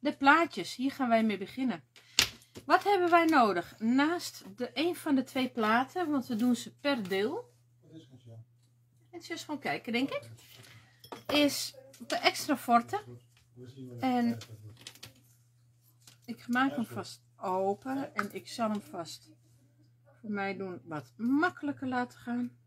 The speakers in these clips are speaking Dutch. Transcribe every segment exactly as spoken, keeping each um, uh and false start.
de plaatjes. Hier gaan wij mee beginnen. Wat hebben wij nodig? Naast de een van de twee platen, want we doen ze per deel. En eens gewoon kijken, denk ik. Is de extra forte. En ik maak hem vast open. En ik zal hem vast voor mij doen wat makkelijker laten gaan.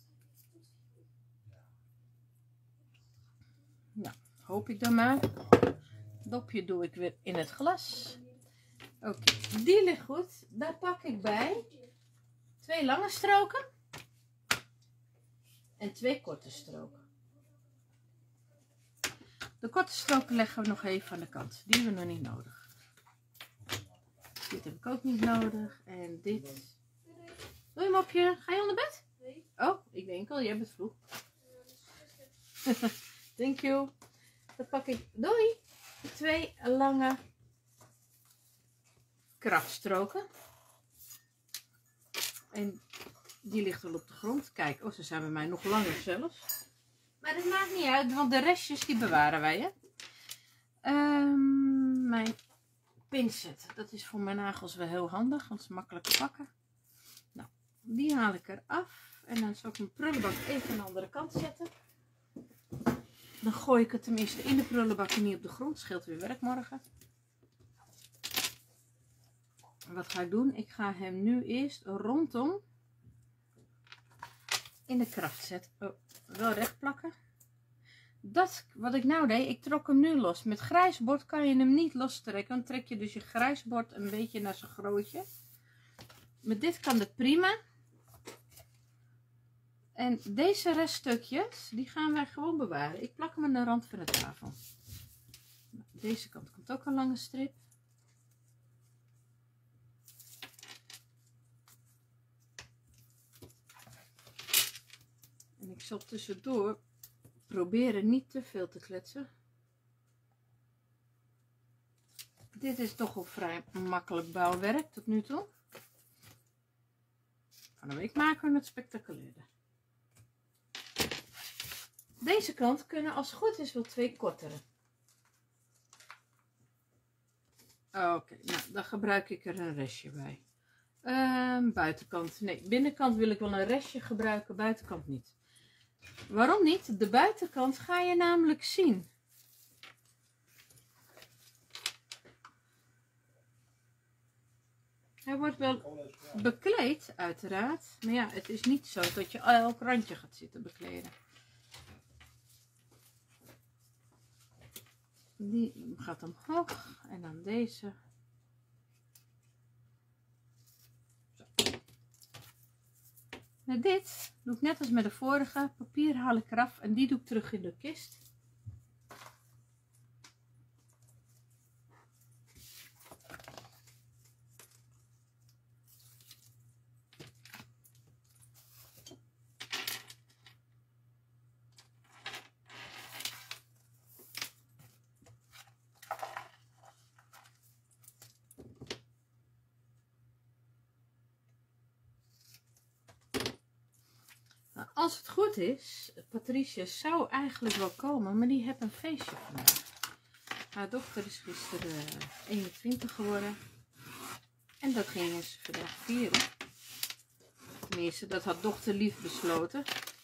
Nou, hoop ik dan maar. Dopje doe ik weer in het glas. Oké, okay, die ligt goed. Daar pak ik bij twee lange stroken en twee korte stroken. De korte stroken leggen we nog even aan de kant. Die hebben we nog niet nodig. Dit heb ik ook niet nodig. En dit. Doe je hem op je. Ga je onder bed? Nee. Oh, ik denk al, jij bent vroeg. Thank you. Dan pak ik, doei, twee lange krachtstroken. En die ligt wel op de grond. Kijk, oh, ze zijn bij mij nog langer zelfs. Maar dat maakt niet uit, want de restjes die bewaren wij, hè. Um, mijn pincet, dat is voor mijn nagels wel heel handig, want ze makkelijk te pakken. Nou, die haal ik eraf. En dan zal ik mijn prullenbak even aan de andere kant zetten. Dan gooi ik het tenminste in de prullenbak en niet op de grond. Scheelt weer werk morgen. Wat ga ik doen? Ik ga hem nu eerst rondom in de kracht zetten. Oh, wel recht plakken. Dat wat ik nou deed, ik trok hem nu los. Met grijs bord kan je hem niet lostrekken. Dan trek je dus je grijs bord een beetje naar zijn grootje. Met dit kan het prima. En deze reststukjes, die gaan wij gewoon bewaren. Ik plak hem aan de rand van de tafel. Deze kant komt ook een lange strip. En ik zal tussendoor proberen niet te veel te kletsen. Dit is toch wel vrij makkelijk bouwwerk tot nu toe. Van de week maken we het spectaculairder. Deze kant kunnen als het goed is wel twee kortere. Oké, okay, nou dan gebruik ik er een restje bij. Uh, buitenkant, nee, binnenkant wil ik wel een restje gebruiken, buitenkant niet. Waarom niet? De buitenkant ga je namelijk zien. Hij wordt wel bekleed, uiteraard. Maar ja, het is niet zo dat je elk randje gaat zitten bekleden. Die gaat omhoog. En dan deze. Zo. Met dit doe ik net als met de vorige. Papier haal ik eraf en die doe ik terug in de kist. Als het goed is, Patricia zou eigenlijk wel komen, maar die heeft een feestje vandaag. Haar dochter is gisteren eenentwintig geworden. En dat gingen ze vandaag vieren. Tenminste, dat had dochter lief besloten.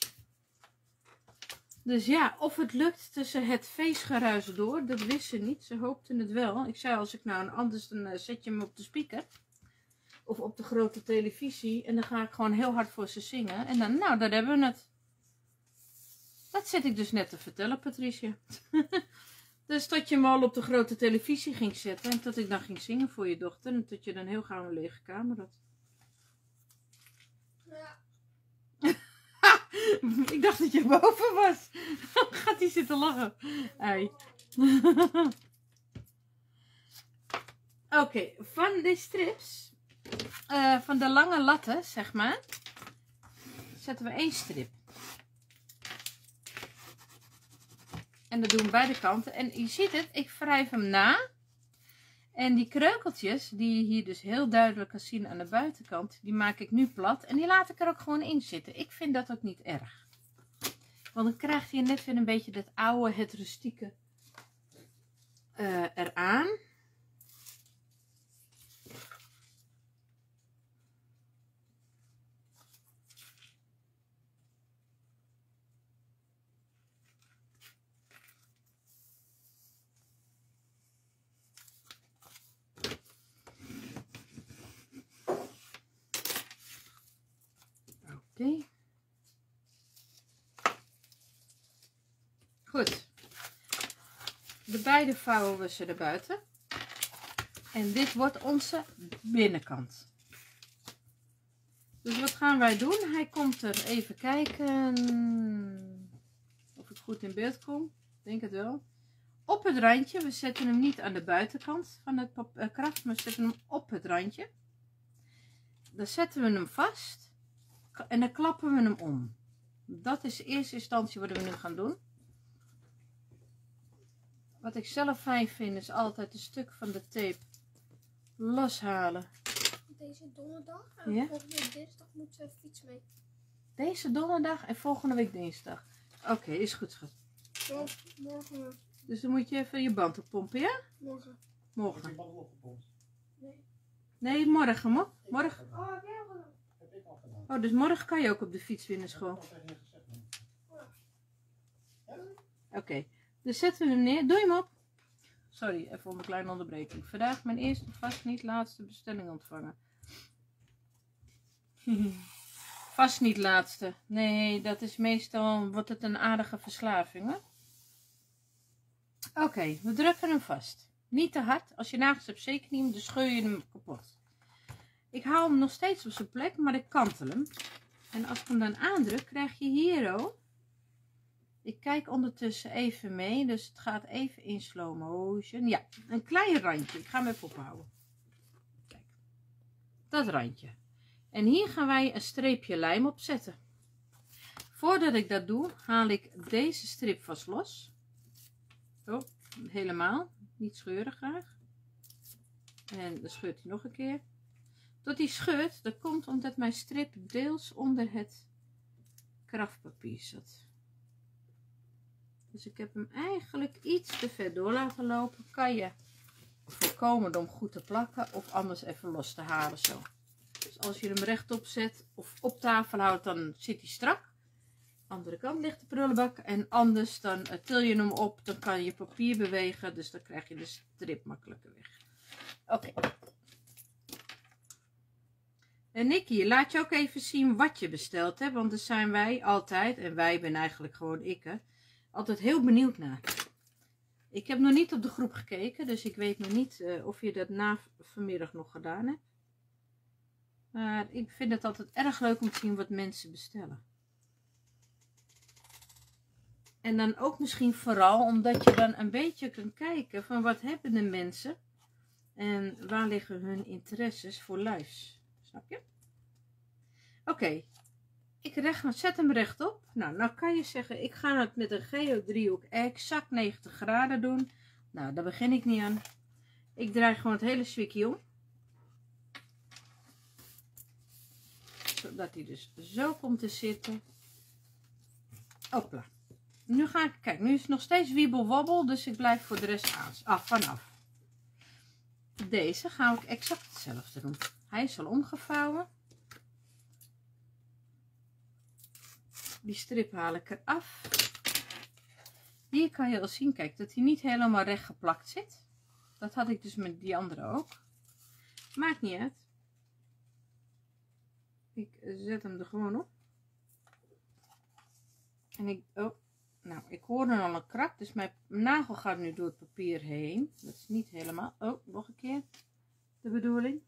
Dus ja, of het lukt tussen het feestgeruis door, dat wist ze niet. Ze hoopte het wel. Ik zei, als ik nou een anders, dan zet je hem op de speaker. Of op de grote televisie. En dan ga ik gewoon heel hard voor ze zingen. En dan, nou, daar hebben we het. Dat zit ik dus net te vertellen, Patricia. Dus dat je hem al op de grote televisie ging zetten. En dat ik dan ging zingen voor je dochter. En dat je dan heel gauw een lege kamer had. Ja. Ik dacht dat je boven was. Gaat hij zitten lachen. Ei. Oké, okay, van die strips. Uh, van de lange latten, zeg maar, zetten we één strip. En dat doen we beide kanten. En je ziet het, ik wrijf hem na. En die kreukeltjes, die je hier dus heel duidelijk kan zien aan de buitenkant, die maak ik nu plat. En die laat ik er ook gewoon in zitten. Ik vind dat ook niet erg. Want dan krijg je net weer een beetje dat oude, het rustieke uh, eraan. idee. Goed. De beide vouwen we ze erbuiten. En dit wordt onze binnenkant. Dus wat gaan wij doen? Hij komt er, even kijken of ik goed in beeld kom. Ik denk het wel. Op het randje. We zetten hem niet aan de buitenkant van het uh, kraft, maar we zetten hem op het randje. Dan zetten we hem vast. En dan klappen we hem om. Dat is de eerste instantie wat we nu gaan doen. Wat ik zelf fijn vind is altijd een stuk van de tape loshalen. Deze donderdag en Ja? volgende week dinsdag moet ze fiets mee. Deze donderdag en volgende week dinsdag. Oké, okay, is goed schat. Ja, morgen. Dus dan moet je even je band oppompen, ja? Morgen. Morgen. Heb je band opgepompt? Nee. Nee, morgen, mo morgen. Oh, heb jij al gedaan? Heb ik al gedaan. Oh, dus morgen kan je ook op de fiets weer naar school. Dat heb ik al tegen je gezegd, man. Oké, okay. Dus zetten we hem neer. Doe hem op. Sorry, even een kleine onderbreking. Vandaag mijn eerste, vast niet laatste bestelling ontvangen. Vast niet laatste. Nee, dat is meestal, wordt het een aardige verslaving, hè? Oké, okay, we drukken hem vast. Niet te hard. Als je nagels hebt, zeker niet, dan scheur je hem kapot. Ik hou hem nog steeds op zijn plek, maar ik kantel hem. En als ik hem dan aandruk, krijg je hier ook. Ik kijk ondertussen even mee, dus het gaat even in slow motion. Ja, een klein randje. Ik ga hem even ophouden. Kijk, dat randje. En hier gaan wij een streepje lijm op zetten. Voordat ik dat doe, haal ik deze strip vast los. Zo, helemaal. Niet scheuren graag. En dan scheurt hij nog een keer. Tot hij scheurt, dat komt omdat mijn strip deels onder het kraftpapier zat. Dus ik heb hem eigenlijk iets te ver door laten lopen. Kan je voorkomen om goed te plakken of anders even los te halen zo. Dus als je hem rechtop zet of op tafel houdt, dan zit hij strak. Andere kant ligt de prullenbak. En anders dan uh, til je hem op, dan kan je papier bewegen. Dus dan krijg je de strip makkelijker weg. Oké. Okay. En Nikki, laat je ook even zien wat je besteld hebt. Want daar zijn wij altijd, en wij ben eigenlijk gewoon ik, hè, altijd heel benieuwd naar. Ik heb nog niet op de groep gekeken, dus ik weet nog niet uh, of je dat na vanmiddag nog gedaan hebt. Maar ik vind het altijd erg leuk om te zien wat mensen bestellen. En dan ook misschien vooral omdat je dan een beetje kan kijken van wat hebben de mensen en waar liggen hun interesses voor lives. Snap je? Oké, okay. Ik recht, zet hem rechtop. Nou, nou kan je zeggen, ik ga het met een geodriehoek exact negentig graden doen. Nou, daar begin ik niet aan. Ik draai gewoon het hele zwikkie om. Zodat hij dus zo komt te zitten. Hopla. Nu ga ik, kijk, nu is het nog steeds wiebel-wobbel, dus ik blijf voor de rest aan, af, vanaf. Deze ga ik exact hetzelfde doen. Hij is al omgevouwen. Die strip haal ik eraf. Hier kan je al zien, kijk, dat hij niet helemaal recht geplakt zit. Dat had ik dus met die andere ook. Maakt niet uit. Ik zet hem er gewoon op. En ik, oh, nou, ik hoorde al een krak, dus mijn nagel gaat nu door het papier heen. Dat is niet helemaal, oh, nog een keer de bedoeling.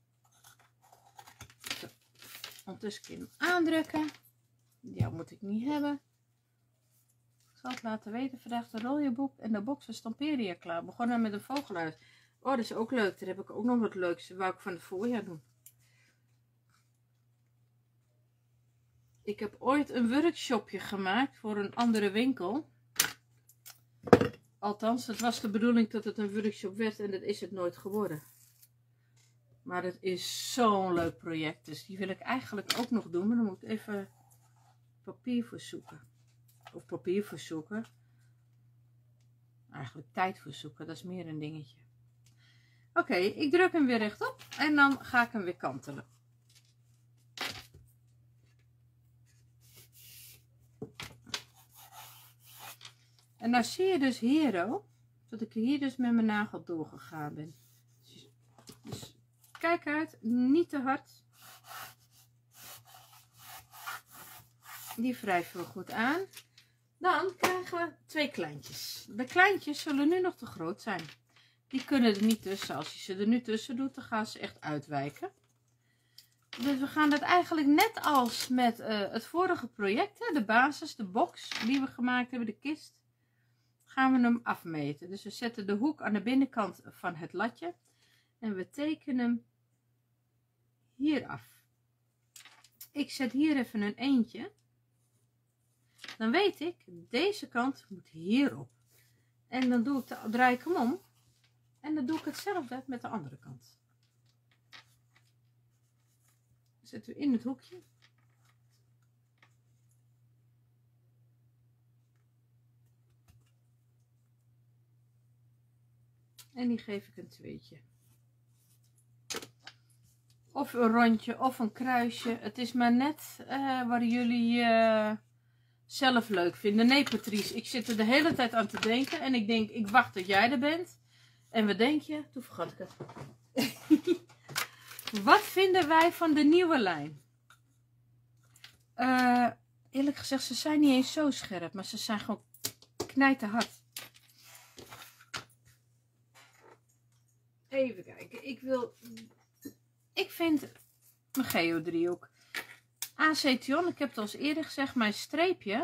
Zo. Ondertussen kun je hem aandrukken. Die moet ik niet hebben. Ik zal het laten weten. Vandaag de rooieboek en de box van Stamperia klaar. Begonnen met een vogelhuis. Oh, dat is ook leuk. Daar heb ik ook nog wat leuks. Dat wou ik van het voorjaar doen. Ik heb ooit een workshopje gemaakt voor een andere winkel. Althans, het was de bedoeling dat het een workshop werd en dat is het nooit geworden. Maar het is zo'n leuk project. Dus die wil ik eigenlijk ook nog doen. Maar dan moet ik even papier voor zoeken. Of papier voor zoeken. Eigenlijk tijd voor zoeken. Dat is meer een dingetje. Oké, okay, ik druk hem weer rechtop. En dan ga ik hem weer kantelen. En nou zie je dus hier ook. Dat ik hier dus met mijn nagel doorgegaan ben. Dus, dus kijk uit. Niet te hard. Die wrijven we goed aan. Dan krijgen we twee kleintjes. De kleintjes zullen nu nog te groot zijn. Die kunnen er niet tussen. Als je ze er nu tussen doet, dan gaan ze echt uitwijken. Dus we gaan het eigenlijk net als met uh, het vorige project, hè, de basis, de box die we gemaakt hebben, de kist, gaan we hem afmeten. Dus we zetten de hoek aan de binnenkant van het latje en we tekenen hem hier af. Ik zet hier even een eentje. Dan weet ik, deze kant moet hierop. En dan doe ik de, draai ik hem om. En dan doe ik hetzelfde met de andere kant. Dan zetten we in het hoekje. En die geef ik een tweetje. Of een rondje of een kruisje. Het is maar net uh, waar jullie uh, zelf leuk vinden. Nee Patrice, ik zit er de hele tijd aan te denken. En ik denk, ik wacht tot jij er bent. En wat denk je? Toen vergat ik het. Wat vinden wij van de nieuwe lijn? Uh, eerlijk gezegd, ze zijn niet eens zo scherp. Maar ze zijn gewoon knijterhard. Even kijken. Ik wil... Ik vind een geodriehoek. Aceton, ik heb het al eens eerder gezegd, mijn streepje.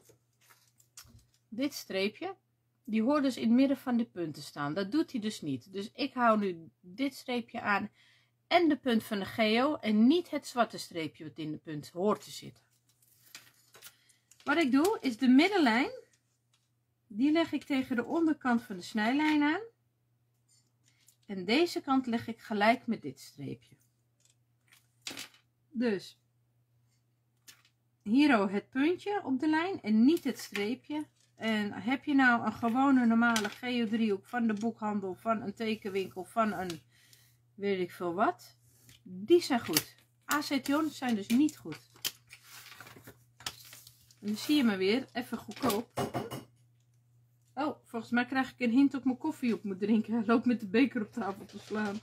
Dit streepje. Die hoort dus in het midden van de punt te staan. Dat doet hij dus niet. Dus ik hou nu dit streepje aan. En de punt van de geo. En niet het zwarte streepje wat in de punt hoort te zitten. Wat ik doe is de middenlijn. Die leg ik tegen de onderkant van de snijlijn aan. En deze kant leg ik gelijk met dit streepje. Dus hier het puntje op de lijn en niet het streepje. En heb je nou een gewone normale geodriehoek van de boekhandel, van een tekenwinkel, van een weet ik veel wat. Die zijn goed. Aceton zijn dus niet goed. En dan zie je me weer, even goedkoop. Oh, volgens mij krijg ik een hint op mijn koffie op moet drinken. Hij loopt met de beker op tafel te slaan.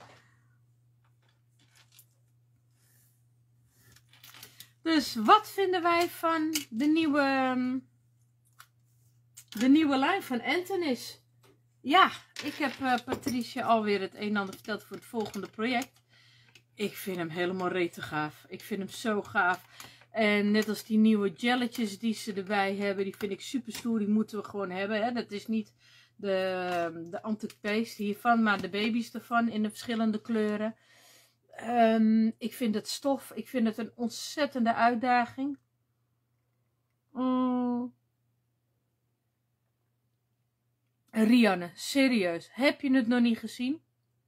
Dus wat vinden wij van de nieuwe, de nieuwe lijn van Antonis? Ja, ik heb uh, Patricia alweer het een en ander verteld voor het volgende project. Ik vind hem helemaal rete gaaf. Ik vind hem zo gaaf. En net als die nieuwe jelletjes die ze erbij hebben, die vind ik super stoer. Die moeten we gewoon hebben. Hè? Dat is niet de, de antique paste hiervan, maar de baby's ervan in de verschillende kleuren. Um, ik vind het stof, ik vind het een ontzettende uitdaging. Mm. Rianne, serieus, heb je het nog niet gezien?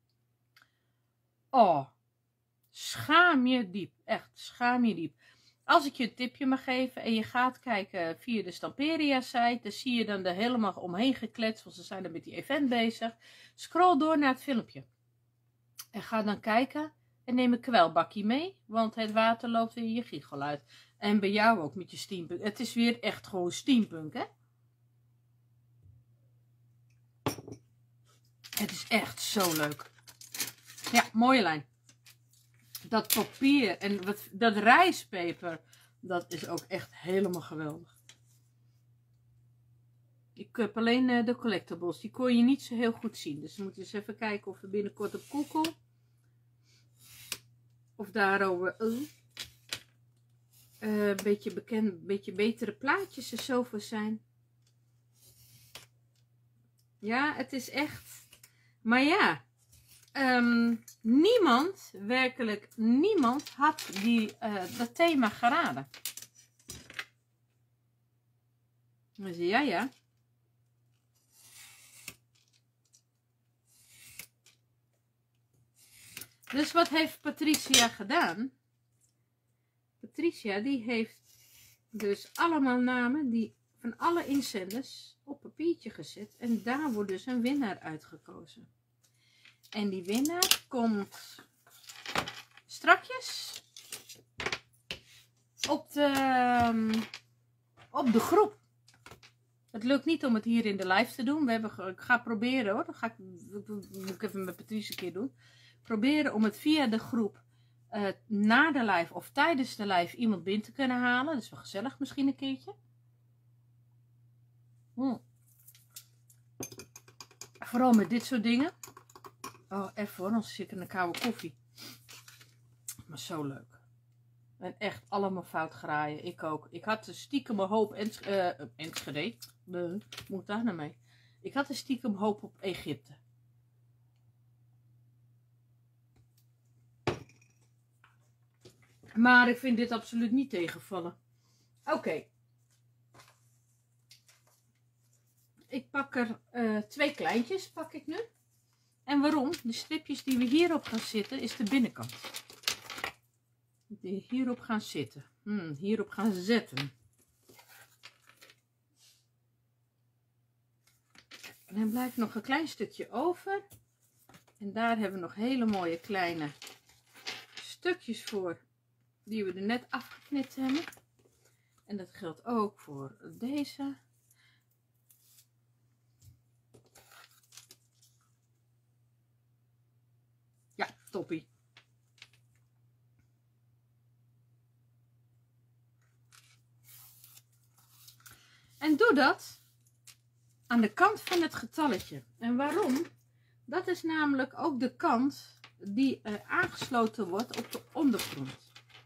Oh, schaam je diep, echt, schaam je diep. Als ik je een tipje mag geven en je gaat kijken via de Stamperia site, dan zie je dan er helemaal omheen gekletst, want ze zijn er met die event bezig. Scroll door naar het filmpje. En ga dan kijken en neem een kwelbakje mee, want het water loopt weer in je giegel uit. En bij jou ook met je steampunk. Het is weer echt gewoon steampunk, hè? Het is echt zo leuk. Ja, mooie lijn. Dat papier en wat, dat rijstpeper, dat is ook echt helemaal geweldig. Ik heb alleen uh, de collectibles, die kon je niet zo heel goed zien. Dus we moeten eens even kijken of we binnenkort op Google of daarover uh, een beetje bekend, een beetje betere plaatjes er zo voor zijn. Ja, het is echt, maar ja. Um, niemand, werkelijk niemand, had die, uh, dat thema geraden. Dus ja, ja. Dus wat heeft Patricia gedaan? Patricia die heeft dus allemaal namen die van alle inzenders op papiertje gezet. En daar wordt dus een winnaar uitgekozen. En die winnaar komt strakjes op de, op de groep. Het lukt niet om het hier in de live te doen. We hebben, ik ga proberen hoor. Dat ga ik, dat moet ik even met Patricia een keer doen. Proberen om het via de groep uh, na de live of tijdens de live iemand binnen te kunnen halen. Dat is wel gezellig misschien een keertje. Hm. Vooral met dit soort dingen. Oh, even hoor, anders zit ik in een koude koffie. Maar zo leuk. En echt allemaal fout graaien. Ik ook. Ik had de stiekem hoop en uh, Enschede. Uh, moet ik daar nou mee? Ik had de stiekem hoop op Egypte. Maar ik vind dit absoluut niet tegenvallen. Oké. Okay. Ik pak er uh, twee kleintjes, pak ik nu. En waarom? De stripjes die we hierop gaan zitten, is de binnenkant. Die hierop gaan zitten. Hmm, hierop gaan zetten. En dan blijft nog een klein stukje over. En daar hebben we nog hele mooie kleine stukjes voor. Die we er net afgeknipt hebben. En dat geldt ook voor deze. Ja, toppie. En doe dat aan de kant van het getalletje. En waarom? Dat is namelijk ook de kant die uh, aangesloten wordt op de ondergrond.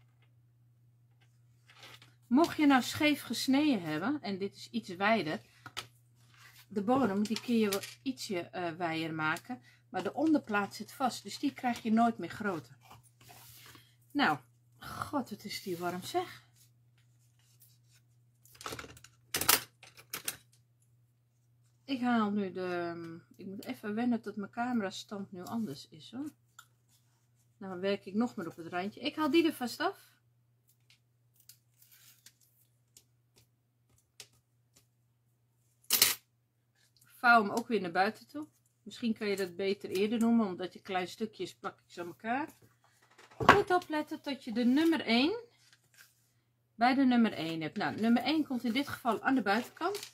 Mocht je nou scheef gesneden hebben, en dit is iets wijder, de bodem die kun je wel ietsje uh, wijder maken, maar de onderplaat zit vast, dus die krijg je nooit meer groter. Nou, god, wat is die warm zeg. Ik haal nu de, ik moet even wennen dat mijn camera stand nu anders is hoor. Nou dan werk ik nog meer op het randje. Ik haal die er vast af. Vouw hem ook weer naar buiten toe. Misschien kan je dat beter eerder noemen, omdat je kleine stukjes plak ik ze aan elkaar. Goed opletten tot je de nummer één bij de nummer één hebt. Nou, nummer één komt in dit geval aan de buitenkant.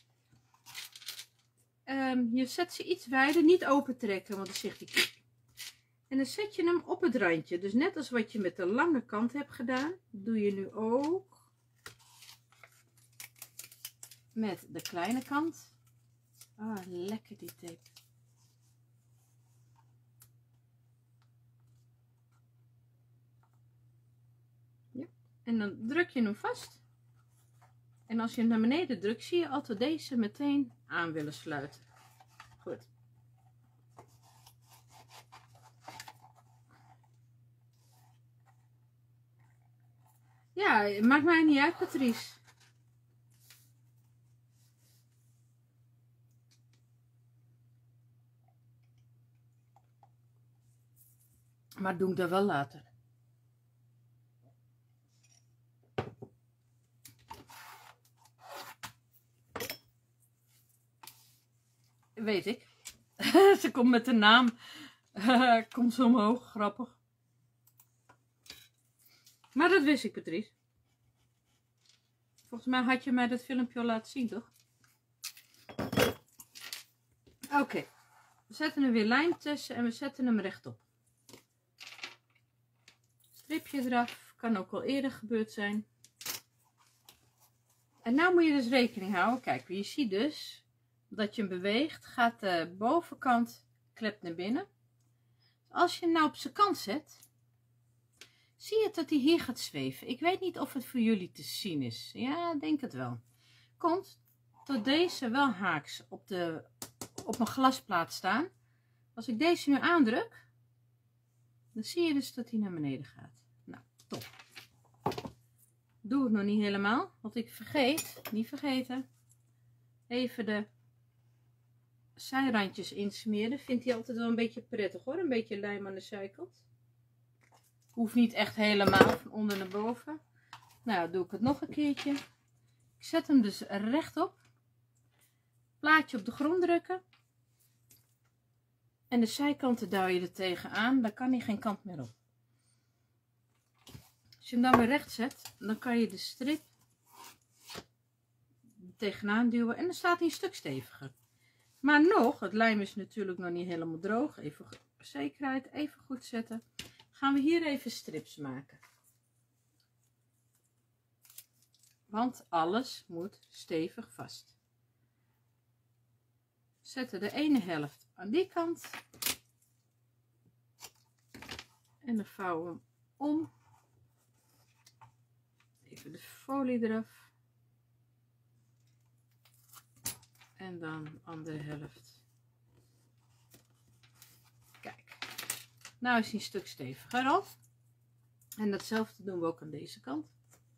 Um, je zet ze iets wijder, niet open trekken, want dan zegt hij. En dan zet je hem op het randje. Dus net als wat je met de lange kant hebt gedaan, doe je nu ook met de kleine kant. Ah, lekker die tape. Ja. En dan druk je hem vast. En als je hem naar beneden drukt, zie je altijd deze meteen aan willen sluiten. Goed. Ja, maakt mij niet uit, Patrice. Maar doe ik dat wel later. Weet ik. Ze komt met de naam. Komt zo omhoog. Grappig. Maar dat wist ik, Patrice. Volgens mij had je mij dat filmpje al laten zien, toch? Oké. Okay. We zetten er weer lijm tussen en we zetten hem rechtop. Stripje eraf. Kan ook al eerder gebeurd zijn. En nou moet je dus rekening houden. Kijk, je ziet dus dat je hem beweegt. Gaat de bovenkant klept naar binnen. Als je hem nou op zijn kant zet, zie je dat hij hier gaat zweven. Ik weet niet of het voor jullie te zien is. Ja, denk het wel. Komt tot deze wel haaks op, de, op mijn glasplaat staan. Als ik deze nu aandruk, dan zie je dus dat hij naar beneden gaat. Nou, top. Doe het nog niet helemaal, want ik vergeet, niet vergeten, even de zijrandjes insmeren. Vindt hij altijd wel een beetje prettig hoor, een beetje lijm aan de zijkant. Hoeft niet echt helemaal van onder naar boven. Nou, doe ik het nog een keertje. Ik zet hem dus rechtop. Plaatje op de grond drukken. En de zijkanten duw je er tegenaan. Dan kan hij geen kant meer op. Als je hem dan weer recht zet, dan kan je de strip tegenaan duwen. En dan staat hij een stuk steviger. Maar nog, het lijm is natuurlijk nog niet helemaal droog. Even zekerheid, even goed zetten. gaan we hier even strips maken. Want alles moet stevig vast. Zetten de ene helft aan die kant. En dan vouwen we hem om. Even de folie eraf. En dan de andere helft. Kijk. Nou is hij een stuk steviger al. En datzelfde doen we ook aan deze kant.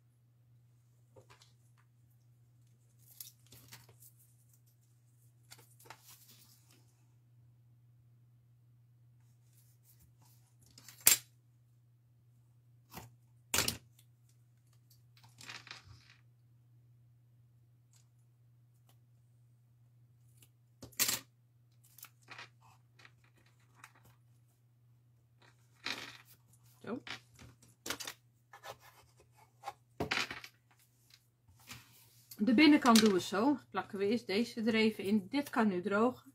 Zo. De binnenkant doen we zo. Plakken we eerst deze er even in. Dit kan nu drogen.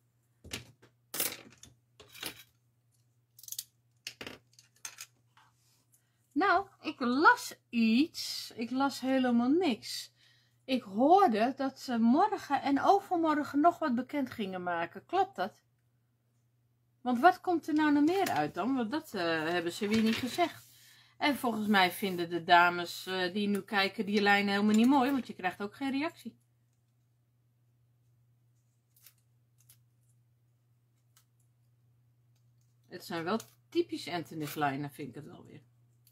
Nou, ik las iets. Ik las helemaal niks. Ik hoorde dat ze morgen en overmorgen nog wat bekend gingen maken. Klopt dat? Want wat komt er nou nog meer uit dan? Want dat uh, hebben ze weer niet gezegd. En volgens mij vinden de dames uh, die nu kijken die lijnen helemaal niet mooi. Want je krijgt ook geen reactie. Het zijn wel typisch Antoinette lijnen, vind ik het wel weer.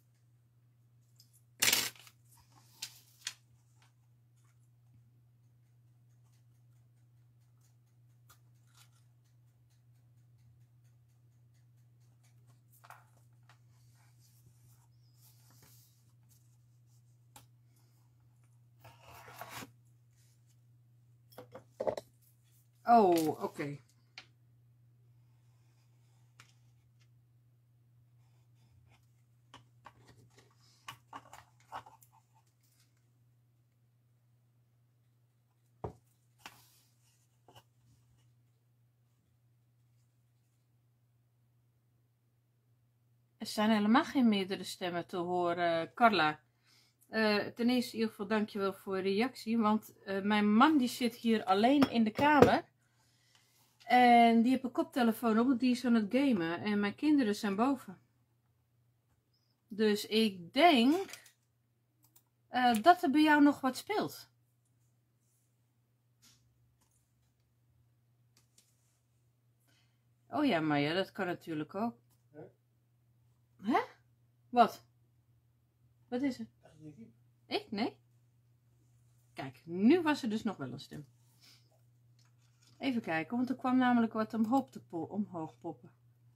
Oh, oké. Okay. Er zijn helemaal geen meerdere stemmen te horen, Carla. Uh, ten eerste in ieder geval dankjewel voor je reactie. Want uh, mijn man die zit hier alleen in de kamer. En die heeft een koptelefoon op, want die is aan het gamen. En mijn kinderen zijn boven. Dus ik denk uh, dat er bij jou nog wat speelt. Oh ja, maar ja, dat kan natuurlijk ook. Hè? Hè? Wat? Wat is er? Ik? Nee? Kijk, nu was er dus nog wel een stem. Even kijken, want er kwam namelijk wat omhoog, te po omhoog poppen.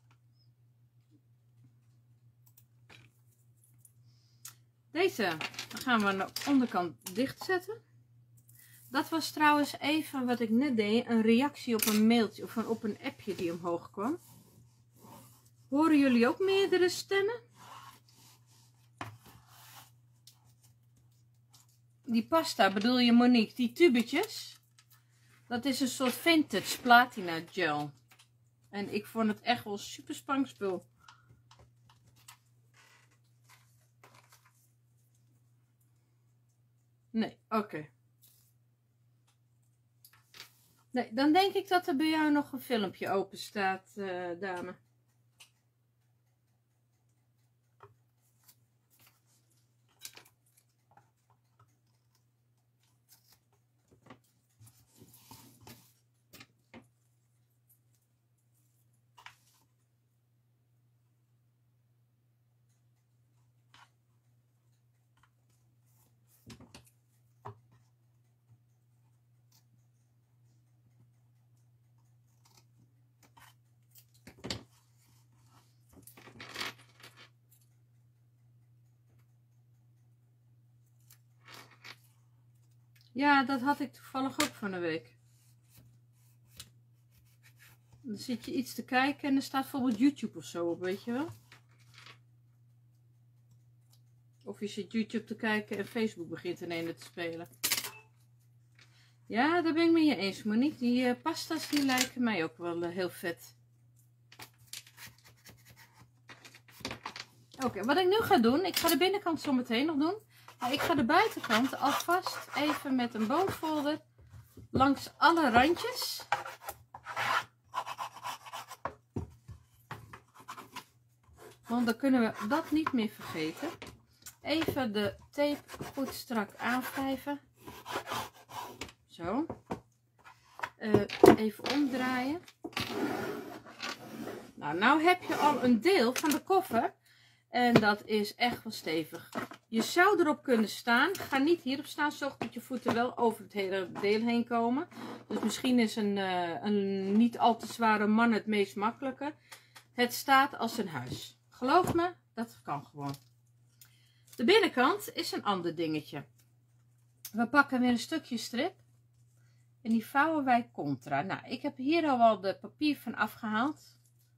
Deze gaan we aan de onderkant dicht zetten. Dat was trouwens even wat ik net deed, een reactie op een mailtje of op een appje die omhoog kwam. Horen jullie ook meerdere stemmen? Die pasta, bedoel je Monique, die tubetjes? Dat is een soort vintage platina gel. En ik vond het echt wel super spangspul. Nee, oké. Okay. Nee, dan denk ik dat er bij jou nog een filmpje open staat, uh, dame. Ja, dat had ik toevallig ook van de week. Dan zit je iets te kijken en er staat bijvoorbeeld YouTube of zo op, weet je wel. Of je zit YouTube te kijken en Facebook begint ineens te spelen. Ja, daar ben ik met je eens, Monique. Die uh, pasta's die lijken mij ook wel uh, heel vet. Oké, okay, wat ik nu ga doen, ik ga de binnenkant zo meteen nog doen. Maar ik ga de buitenkant alvast even met een boonfolder langs alle randjes. Want dan kunnen we dat niet meer vergeten. Even de tape goed strak aanwrijven. Zo. Uh, even omdraaien. Nou, nou heb je al een deel van de koffer. En dat is echt wel stevig. Je zou erop kunnen staan. Ga niet hierop staan. Zorg dat je voeten wel over het hele deel heen komen. Dus misschien is een, uh, een niet al te zware man het meest makkelijke. Het staat als een huis. Geloof me, dat kan gewoon. De binnenkant is een ander dingetje. We pakken weer een stukje strip. En die vouwen wij contra. Nou, ik heb hier al wel de papier van afgehaald.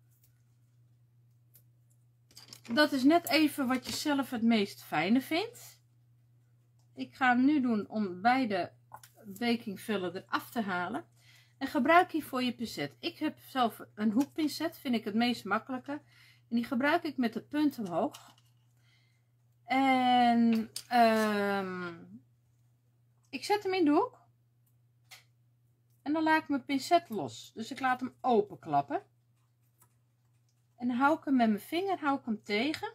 Dat is net even wat je zelf het meest fijne vindt. Ik ga hem nu doen om beide bakingvullen eraf te halen. En gebruik hiervoor je pincet. Ik heb zelf een hoekpincet, vind ik het meest makkelijke. En die gebruik ik met de punt omhoog. En um, ik zet hem in de hoek. En dan laat ik mijn pincet los. Dus ik laat hem openklappen. En dan hou ik hem met mijn vinger hou ik hem tegen.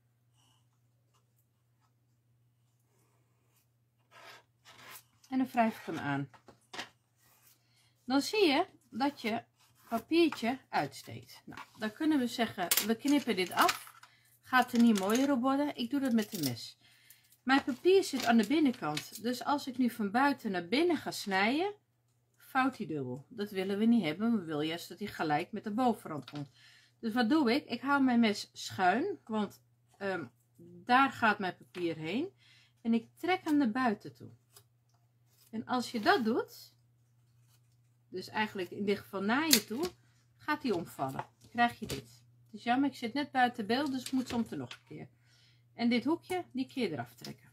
En dan wrijf ik hem aan. Dan zie je dat je papiertje uitsteekt. Nou, dan kunnen we zeggen, we knippen dit af. Gaat er niet mooier op worden. Ik doe dat met een mes. Mijn papier zit aan de binnenkant. Dus als ik nu van buiten naar binnen ga snijden, vouwt hij dubbel. Dat willen we niet hebben. We willen juist dat hij gelijk met de bovenrand komt. Dus wat doe ik? Ik hou mijn mes schuin, want um, daar gaat mijn papier heen. En ik trek hem naar buiten toe. En als je dat doet, dus eigenlijk in dit geval naar je toe, gaat hij omvallen. Dan krijg je dit. Het is jammer, ik zit net buiten beeld, dus ik moet soms er nog een keer. En dit hoekje, die keer eraf trekken.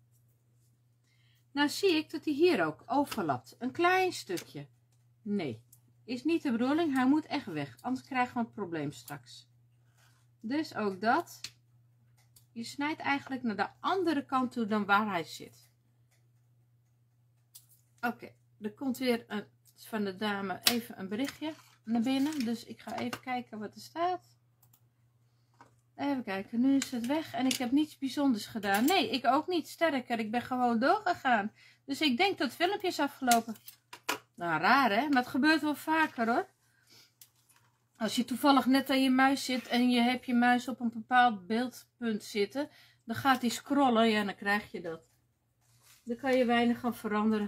Nou zie ik dat hij hier ook overlapt. Een klein stukje. Nee. Is niet de bedoeling, hij moet echt weg, anders krijgen we een probleem straks. Dus ook dat. Je snijdt eigenlijk naar de andere kant toe dan waar hij zit. Oké, okay, er komt weer een, van de dame even een berichtje naar binnen. Dus ik ga even kijken wat er staat. Even kijken, nu is het weg en ik heb niets bijzonders gedaan. Nee, ik ook niet. Sterker, ik ben gewoon doorgegaan. Dus ik denk dat het filmpje is afgelopen. Nou, raar hè, maar het gebeurt wel vaker hoor. Als je toevallig net aan je muis zit en je hebt je muis op een bepaald beeldpunt zitten, dan gaat hij scrollen, ja, dan krijg je dat. Dan kan je weinig aan veranderen.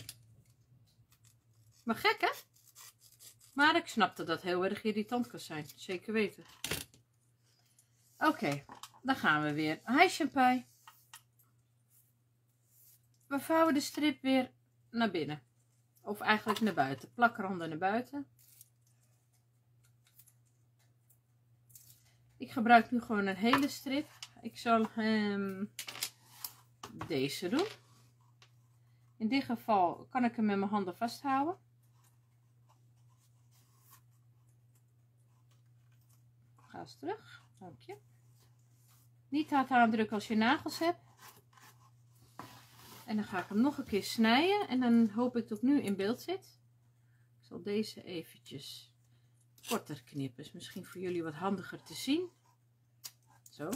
Maar gek hè? Maar ik snap dat dat heel erg irritant kan zijn, zeker weten. Oké, okay, dan gaan we weer. Hi Champagne. We vouwen de strip weer naar binnen. Of eigenlijk naar buiten. Plakranden naar buiten. Ik gebruik nu gewoon een hele strip. Ik zal um, deze doen. In dit geval kan ik hem met mijn handen vasthouden. Ga eens terug. Dank je. Niet hard aandrukken als je nagels hebt. En dan ga ik hem nog een keer snijden. En dan hoop ik dat ik nu in beeld zit. Ik zal deze eventjes korter knippen. Is misschien voor jullie wat handiger te zien. Zo.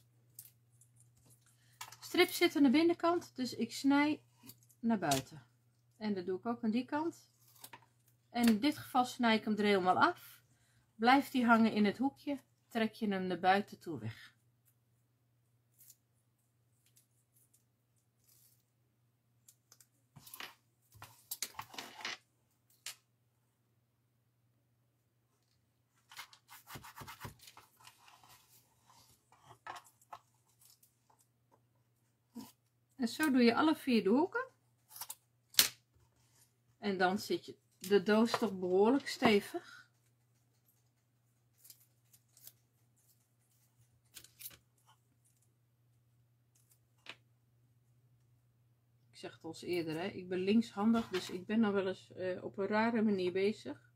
Strip zit aan de binnenkant. Dus ik snij naar buiten. En dat doe ik ook aan die kant. En in dit geval snij ik hem er helemaal af. Blijft die hangen in het hoekje. Trek je hem naar buiten toe weg. En zo doe je alle vier de hoeken. En dan zit je de doos toch behoorlijk stevig. Ik zeg het al eens eerder, hè? Ik ben linkshandig, dus ik ben nog wel eens uh, op een rare manier bezig.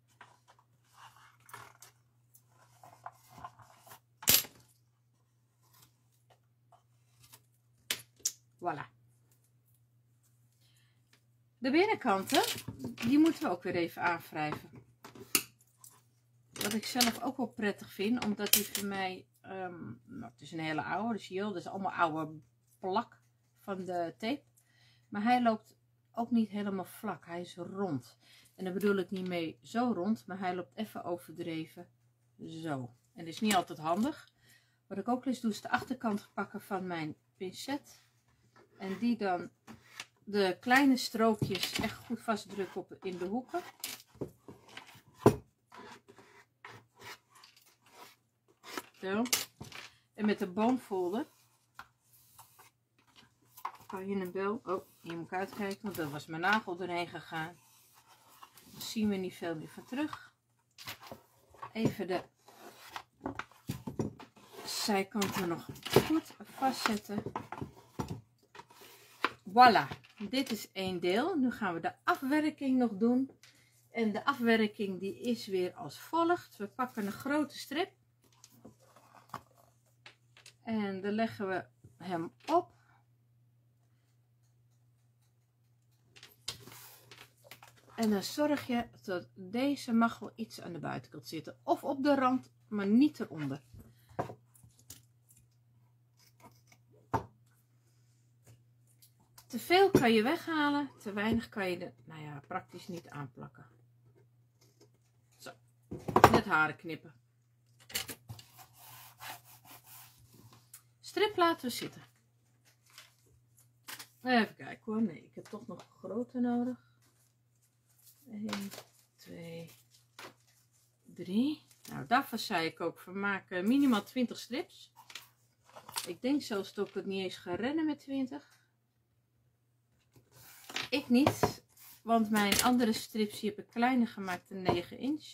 De binnenkanten, die moeten we ook weer even aanwrijven. Wat ik zelf ook wel prettig vind, omdat die voor mij, um, nou, het is een hele oude, dus hier, dat is allemaal oude plak van de tape. Maar hij loopt ook niet helemaal vlak, hij is rond. En daar bedoel ik niet mee zo rond, maar hij loopt even overdreven zo. En dat is niet altijd handig. Wat ik ook eens doe, is de achterkant pakken van mijn pincet. En die dan de kleine strookjes echt goed vastdrukken op, in de hoeken. Zo. En met de boomfolder kan je een bel. Oh, hier moet ik uitkijken, want dat was mijn nagel doorheen gegaan. Daar zien we niet veel meer van terug. Even de zijkanten nog goed vastzetten. Voilà, dit is één deel. Nu gaan we de afwerking nog doen. En de afwerking die is weer als volgt. We pakken een grote strip. En dan leggen we hem op. En dan zorg je dat deze mag wel iets aan de buitenkant zitten. Of op de rand, maar niet eronder. Te veel kan je weghalen, te weinig kan je er, nou ja, praktisch niet aanplakken. Zo, net haren knippen. Strip laten we zitten. Even kijken hoor, nee, ik heb toch nog groter nodig. één, twee, drie. Nou, daarvoor zei ik ook, we maken minimaal twintig strips. Ik denk zelfs dat ik het niet eens ga rennen met twintig. Ik niet, want mijn andere strips die heb ik kleiner gemaakt dan negen inch.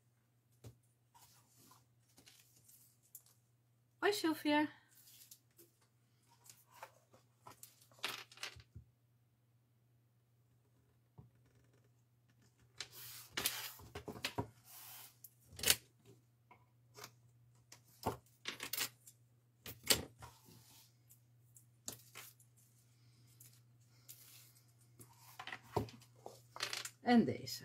Hoi Sylvia. En deze.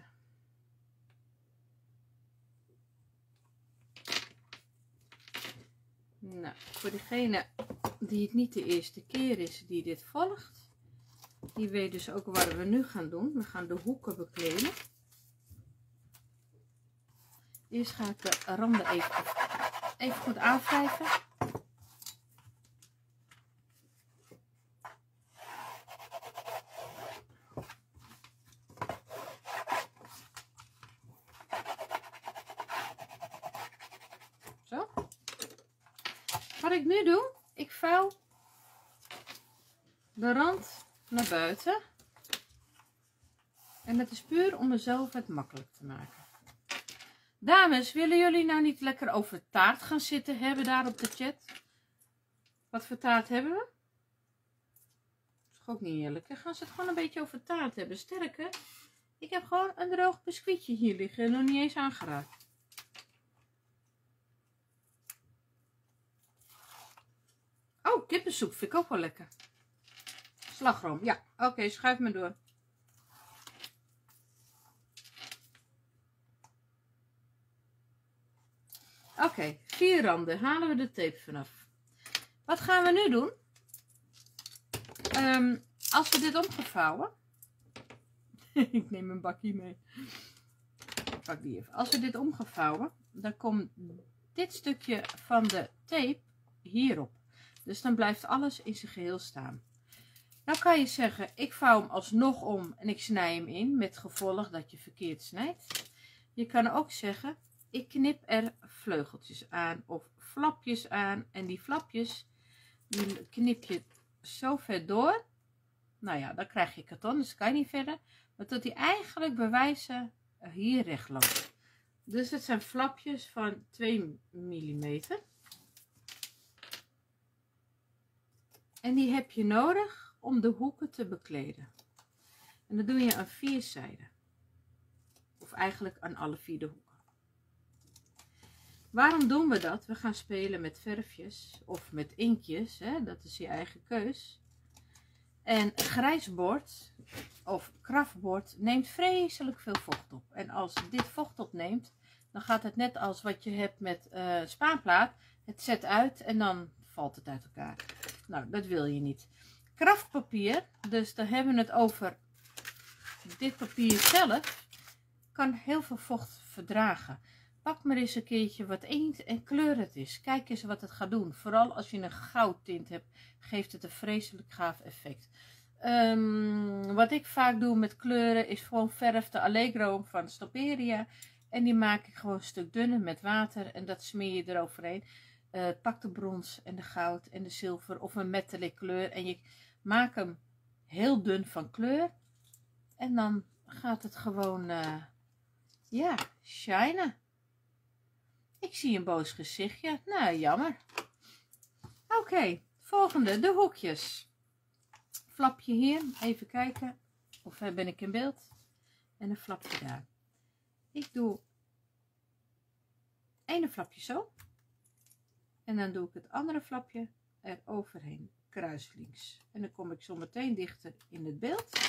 Nou, voor degene die het niet de eerste keer is die dit volgt, die weet dus ook wat we nu gaan doen. We gaan de hoeken bekleden. Eerst ga ik de randen even, even goed aanwrijven. Wat ik nu doe, ik vouw de rand naar buiten. En dat is puur om mezelf het makkelijk te maken. Dames, willen jullie nou niet lekker over taart gaan zitten hebben daar op de chat? Wat voor taart hebben we? Dat is ook niet eerlijk. Dan gaan ze het gewoon een beetje over taart hebben. Sterker, ik heb gewoon een droog biscuitje hier liggen en nog niet eens aangeraakt. Oh, kippensoep vind ik ook wel lekker. Slagroom, ja. Oké, okay, schuif me door. Oké, okay, vier randen. Halen we de tape vanaf. Wat gaan we nu doen? Um, als we dit omgevouwen. Ik neem een bakje mee. Ik pak die even. Als we dit omgevouwen, dan komt dit stukje van de tape hierop. Dus dan blijft alles in zijn geheel staan. Nou kan je zeggen, ik vouw hem alsnog om en ik snij hem in. Met gevolg dat je verkeerd snijdt. Je kan ook zeggen, ik knip er vleugeltjes aan of flapjes aan. En die flapjes, die knip je zo ver door. Nou ja, dan krijg je karton, dus kan je niet verder. Maar tot die eigenlijk bewijzen hier recht loopt. Dus het zijn flapjes van twee millimeter. En die heb je nodig om de hoeken te bekleden. En dat doe je aan vier zijden. Of eigenlijk aan alle vier de hoeken. Waarom doen we dat? We gaan spelen met verfjes of met inkjes. Hè? Dat is je eigen keus. En grijs bord of kraftbord neemt vreselijk veel vocht op. En als dit vocht opneemt, dan gaat het net als wat je hebt met uh, spaanplaat. Het zet uit en dan valt het uit elkaar. Nou, dat wil je niet. Kraftpapier, dus dan hebben we het over dit papier zelf, kan heel veel vocht verdragen. Pak maar eens een keertje wat inkt en kleur het is. Kijk eens wat het gaat doen. Vooral als je een goudtint hebt, geeft het een vreselijk gaaf effect. Um, wat ik vaak doe met kleuren is gewoon verf de Allegro van Stamperia. En die maak ik gewoon een stuk dunner met water en dat smeer je eroverheen. Uh, pak de brons en de goud en de zilver of een metallic kleur. En je maakt hem heel dun van kleur. En dan gaat het gewoon, uh, ja, shinen. Ik zie een boos gezichtje. Nou, jammer. Oké, okay, volgende, de hoekjes. Flapje hier, even kijken of ben ik in beeld. En een flapje daar. Ik doe ene flapje zo. En dan doe ik het andere flapje er overheen, kruislinks. En dan kom ik zo meteen dichter in het beeld.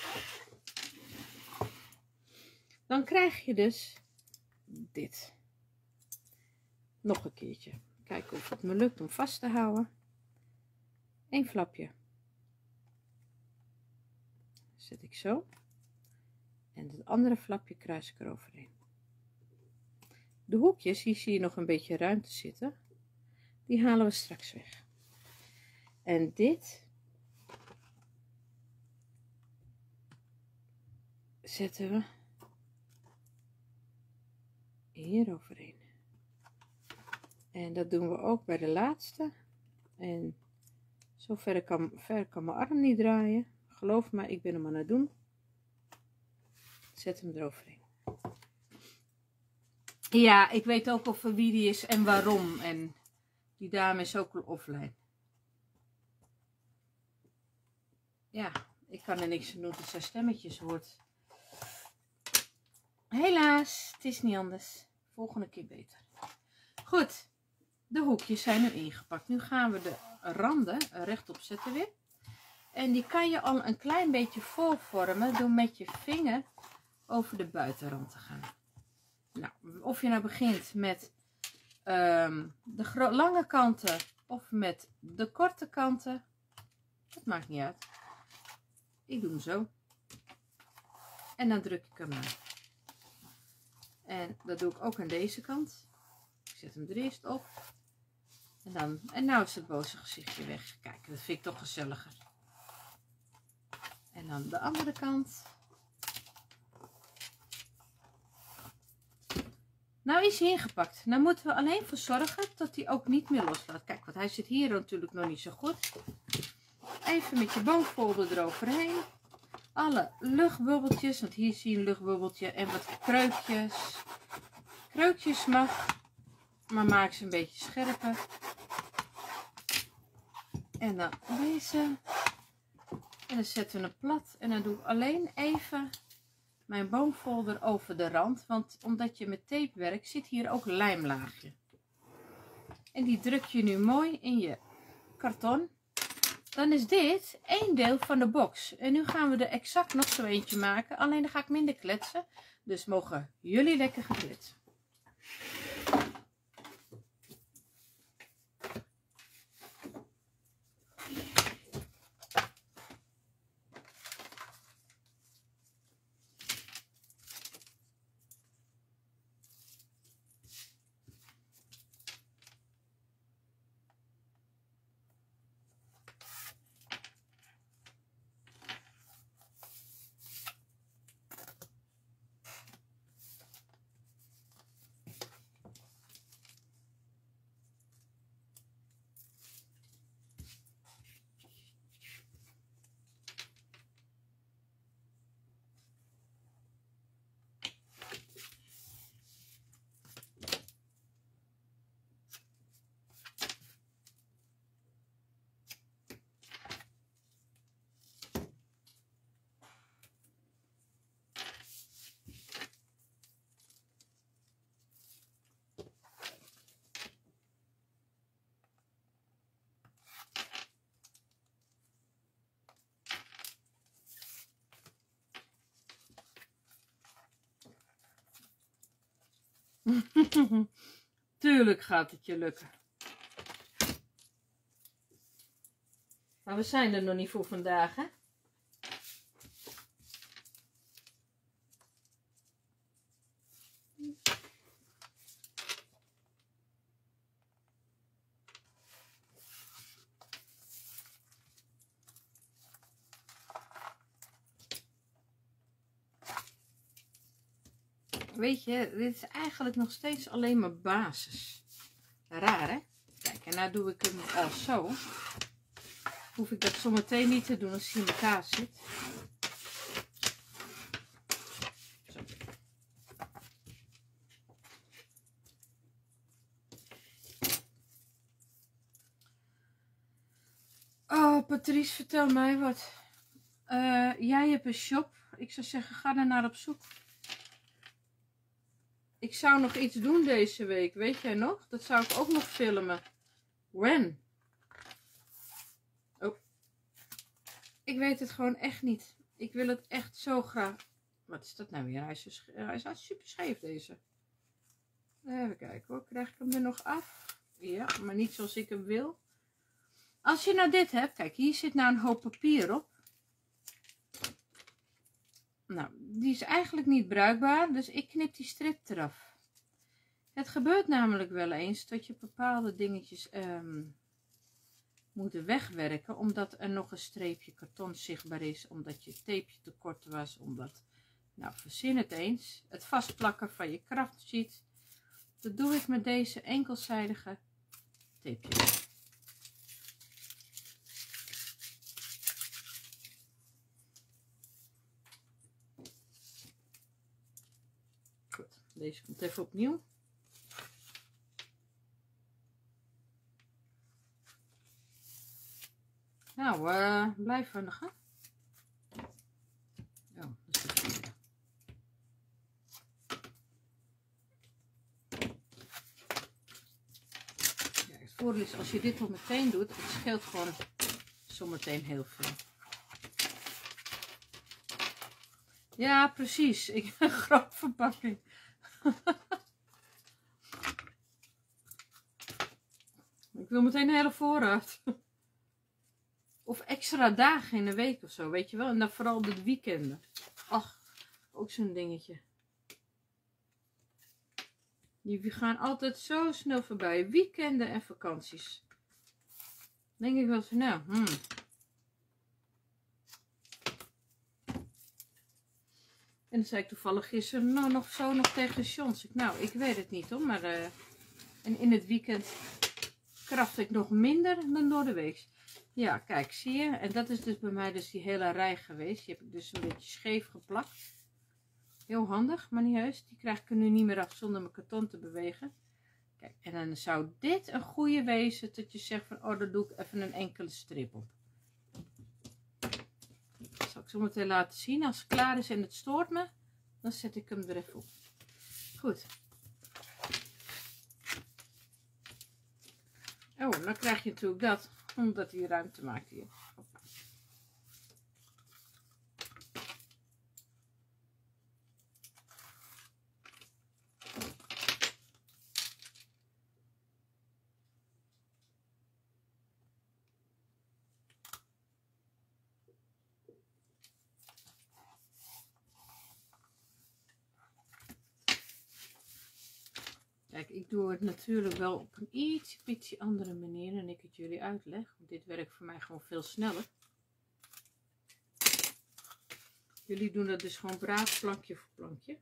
Dan krijg je dus dit. Nog een keertje. Kijken of het me lukt om vast te houden. Eén flapje. Zet ik zo. En het andere flapje kruis ik eroverheen. De hoekjes, hier zie je nog een beetje ruimte zitten. Die halen we straks weg. En dit zetten we hier overheen. En dat doen we ook bij de laatste. En zo ver kan, ver kan mijn arm niet draaien. Geloof me, ik ben hem aan het doen. Zet hem eroverheen. Ja, ik weet ook over wie die is en waarom. En die dame is ook al offline. Ja, ik kan er niks aan doen dat zij stemmetjes hoort. Helaas, het is niet anders. Volgende keer beter. Goed, de hoekjes zijn nu ingepakt. Nu gaan we de randen rechtop zetten weer. En die kan je al een klein beetje voorvormen door met je vinger over de buitenrand te gaan. Nou, of je nou begint met um, de lange kanten of met de korte kanten, dat maakt niet uit. Ik doe hem zo. En dan druk ik hem aan. En dat doe ik ook aan deze kant. Ik zet hem er eerst op. En dan, en nou is het boze gezichtje weg. Kijk, dat vind ik toch gezelliger. En dan de andere kant. Nou is hij ingepakt. Nou moeten we alleen voor zorgen dat hij ook niet meer loslaat. Kijk, want hij zit hier natuurlijk nog niet zo goed. Even met je boomfolder eroverheen. Alle luchtbubbeltjes, want hier zie je een luchtbubbeltje en wat kreukjes. Kreukjes mag, maar maak ze een beetje scherper. En dan deze. En dan zetten we hem plat. En dan doe ik alleen even mijn boomfolder over de rand. Want omdat je met tape werkt, zit hier ook lijmlaagje. En die druk je nu mooi in je karton. Dan is dit één deel van de box. En nu gaan we er exact nog zo eentje maken. Alleen dan ga ik minder kletsen. Dus mogen jullie lekker gekletsen. Tuurlijk gaat het je lukken. Maar we zijn er nog niet voor vandaag, hè? Weet je, dit is eigenlijk nog steeds alleen maar basis. Raar, hè? Kijk, en nou doe ik hem al zo. Hoef ik dat zometeen niet te doen als hij in elkaar zit. Zo. Oh, Patrice, vertel mij wat. Uh, jij hebt een shop. Ik zou zeggen, ga er naar op zoek. Ik zou nog iets doen deze week, weet jij nog? Dat zou ik ook nog filmen. When? Oh. Ik weet het gewoon echt niet. Ik wil het echt zo graag. Wat is dat nou weer? Hij is, dus, hij is super scheef deze. Even kijken hoor. Krijg ik hem er nog af? Ja, maar niet zoals ik hem wil. Als je nou dit hebt. Kijk, hier zit nou een hoop papier op. Nou, die is eigenlijk niet bruikbaar, dus ik knip die strip eraf. Het gebeurt namelijk wel eens dat je bepaalde dingetjes um, moet wegwerken, omdat er nog een streepje karton zichtbaar is, omdat je tapeje te kort was, omdat, nou verzin het eens, het vastplakken van je kraftsheet. Dat doe ik met deze enkelzijdige tapeje. Deze komt even opnieuw. Nou, uh, blijf nog, hè? Oh, dat is het. Ja, het voordeel is, als je dit al meteen doet, het scheelt gewoon zometeen heel veel. Ja, precies. Ik heb een grote verpakking. Ik wil meteen een hele voorraad. Of extra dagen in de week of zo, weet je wel. En dan vooral de weekenden. Ach, ook zo'n dingetje. Die gaan altijd zo snel voorbij. Weekenden en vakanties. Dan denk ik wel zo, nou, hmm. En dan zei ik toevallig gisteren nou, nog zo nog tegen Johns. Ik, nou, ik weet het niet hoor, maar uh, en in het weekend kracht ik nog minder dan door de week. Ja, kijk, zie je? En dat is dus bij mij dus die hele rij geweest. Die heb ik dus een beetje scheef geplakt. Heel handig, maar niet heus. Die krijg ik er nu niet meer af zonder mijn karton te bewegen. Kijk, en dan zou dit een goede wezen dat je zegt van, oh, daar doe ik even een enkele strip op. Dat zal ik zo meteen laten zien. Als het klaar is en het stoort me, dan zet ik hem er even op. Goed. Oh, dan krijg je natuurlijk dat, omdat hij ruimte maakt hier. Kijk, ik doe het natuurlijk wel op een iets, ietsje andere manier dan ik het jullie uitleg. Want dit werkt voor mij gewoon veel sneller. Jullie doen dat dus gewoon braaf plankje voor plankje.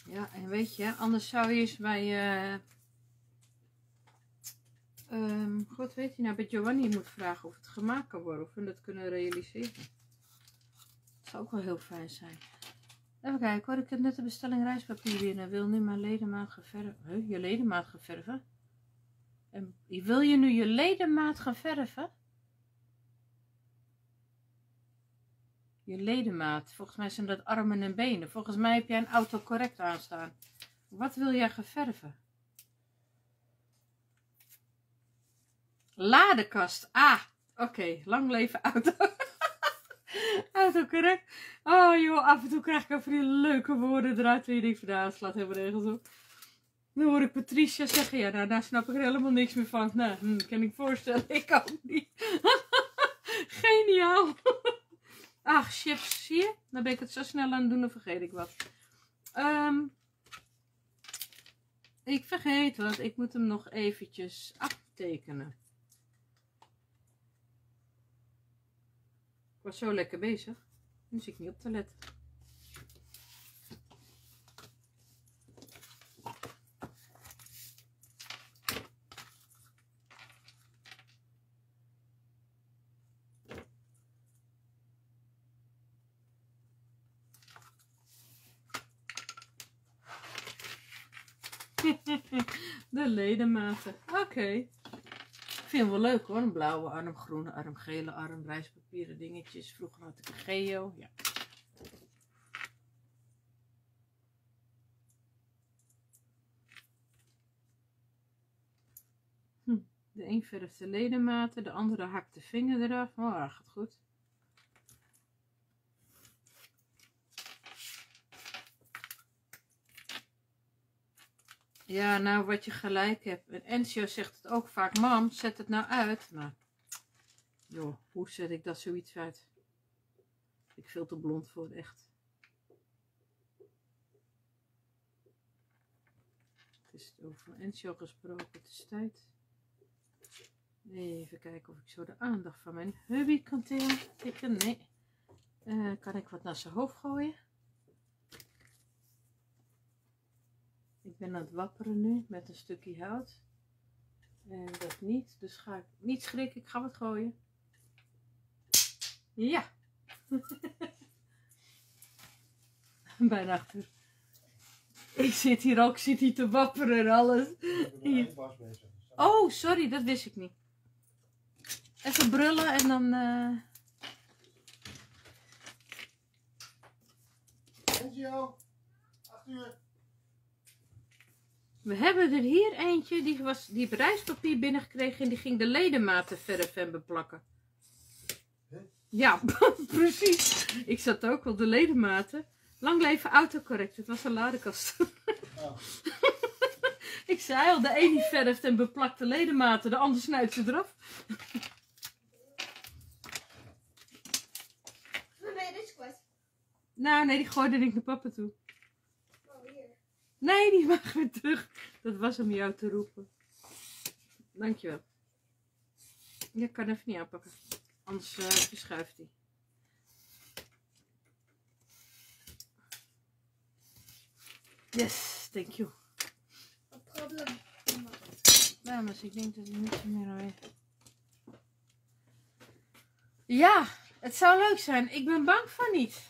Ja, en weet je, anders zou je eens bij... Uh, um, God weet je nou, bij Giovanni moet vragen of het gemaakt kan worden. Of we dat kunnen realiseren. Dat zou ook wel heel fijn zijn. Even kijken hoor, ik heb net de bestelling reispapier binnen. Wil nu mijn ledemaat gaan verven. Huh, je ledemaat gaan verven? En wil je nu je ledemaat gaan verven? Je ledemaat. Volgens mij zijn dat armen en benen. Volgens mij heb jij een autocorrect aanstaan. Wat wil jij gaan verven? Ladekast. Ah, oké. Okay. Lang leven auto. Autocorrect. Oh joh, af en toe krijg ik even die leuke woorden eruit. Wie je denkt van, nou, slaat helemaal nergens op. Dan hoor ik Patricia zeggen, ja, nou, daar snap ik er helemaal niks meer van. Nou, hm, kan ik voorstellen. Ik ook niet. Geniaal. Ach, chips, zie je? Dan ben ik het zo snel aan het doen, dan vergeet ik wat. Um, ik vergeet wat, ik moet hem nog eventjes aftekenen. Ik was zo lekker bezig. Nu zit ik niet op te letten. De ledematen. Oké. Okay. Ik vind het wel leuk hoor. Een blauwe arm, groene arm, gele arm, reispapieren dingetjes. Vroeger had ik een geo. Ja. Hm. De een verft de ledematen, de andere hakt de vinger eraf. Oh, dat gaat goed. Ja, nou wat je gelijk hebt. En Enzio zegt het ook vaak. Mam, zet het nou uit. Maar, joh, hoe zet ik dat zoiets uit? Ik ben veel te blond voor, echt. Het is over Enzio gesproken. Het is tijd. Even kijken of ik zo de aandacht van mijn hubby kan tikken. Nee. Uh, kan ik wat naar zijn hoofd gooien? Ik ben aan het wapperen nu met een stukje hout. En dat niet. Dus ga ik niet schrikken. Ik ga wat gooien. Ja. Bijna achter. Ik zit hier ook. Ik zit hier te wapperen en alles. Oh, sorry. Dat wist ik niet. Even brullen en dan... Uh... Enzio. acht uur. We hebben er hier eentje, die, was, die heeft reispapier binnengekregen en die ging de ledematen verven en beplakken. Huh? Ja, precies. Ik zat ook wel de ledematen. Lang leven autocorrect, het was een ladekast. Oh. Ik zei al, de een die verft en beplakt de ledematen, de ander snijdt ze eraf. Nee, dit is kwijt. Nou, nee, die gooide ik naar papa toe. Nee, die mag weer terug. Dat was om jou te roepen. Dankjewel. Ik kan even niet aanpakken. Anders uh, verschuift hij. Yes, thank you. No problem. Dames, ik denk dat hij niet zo meer alweer. Ja, het zou leuk zijn. Ik ben bang van niet.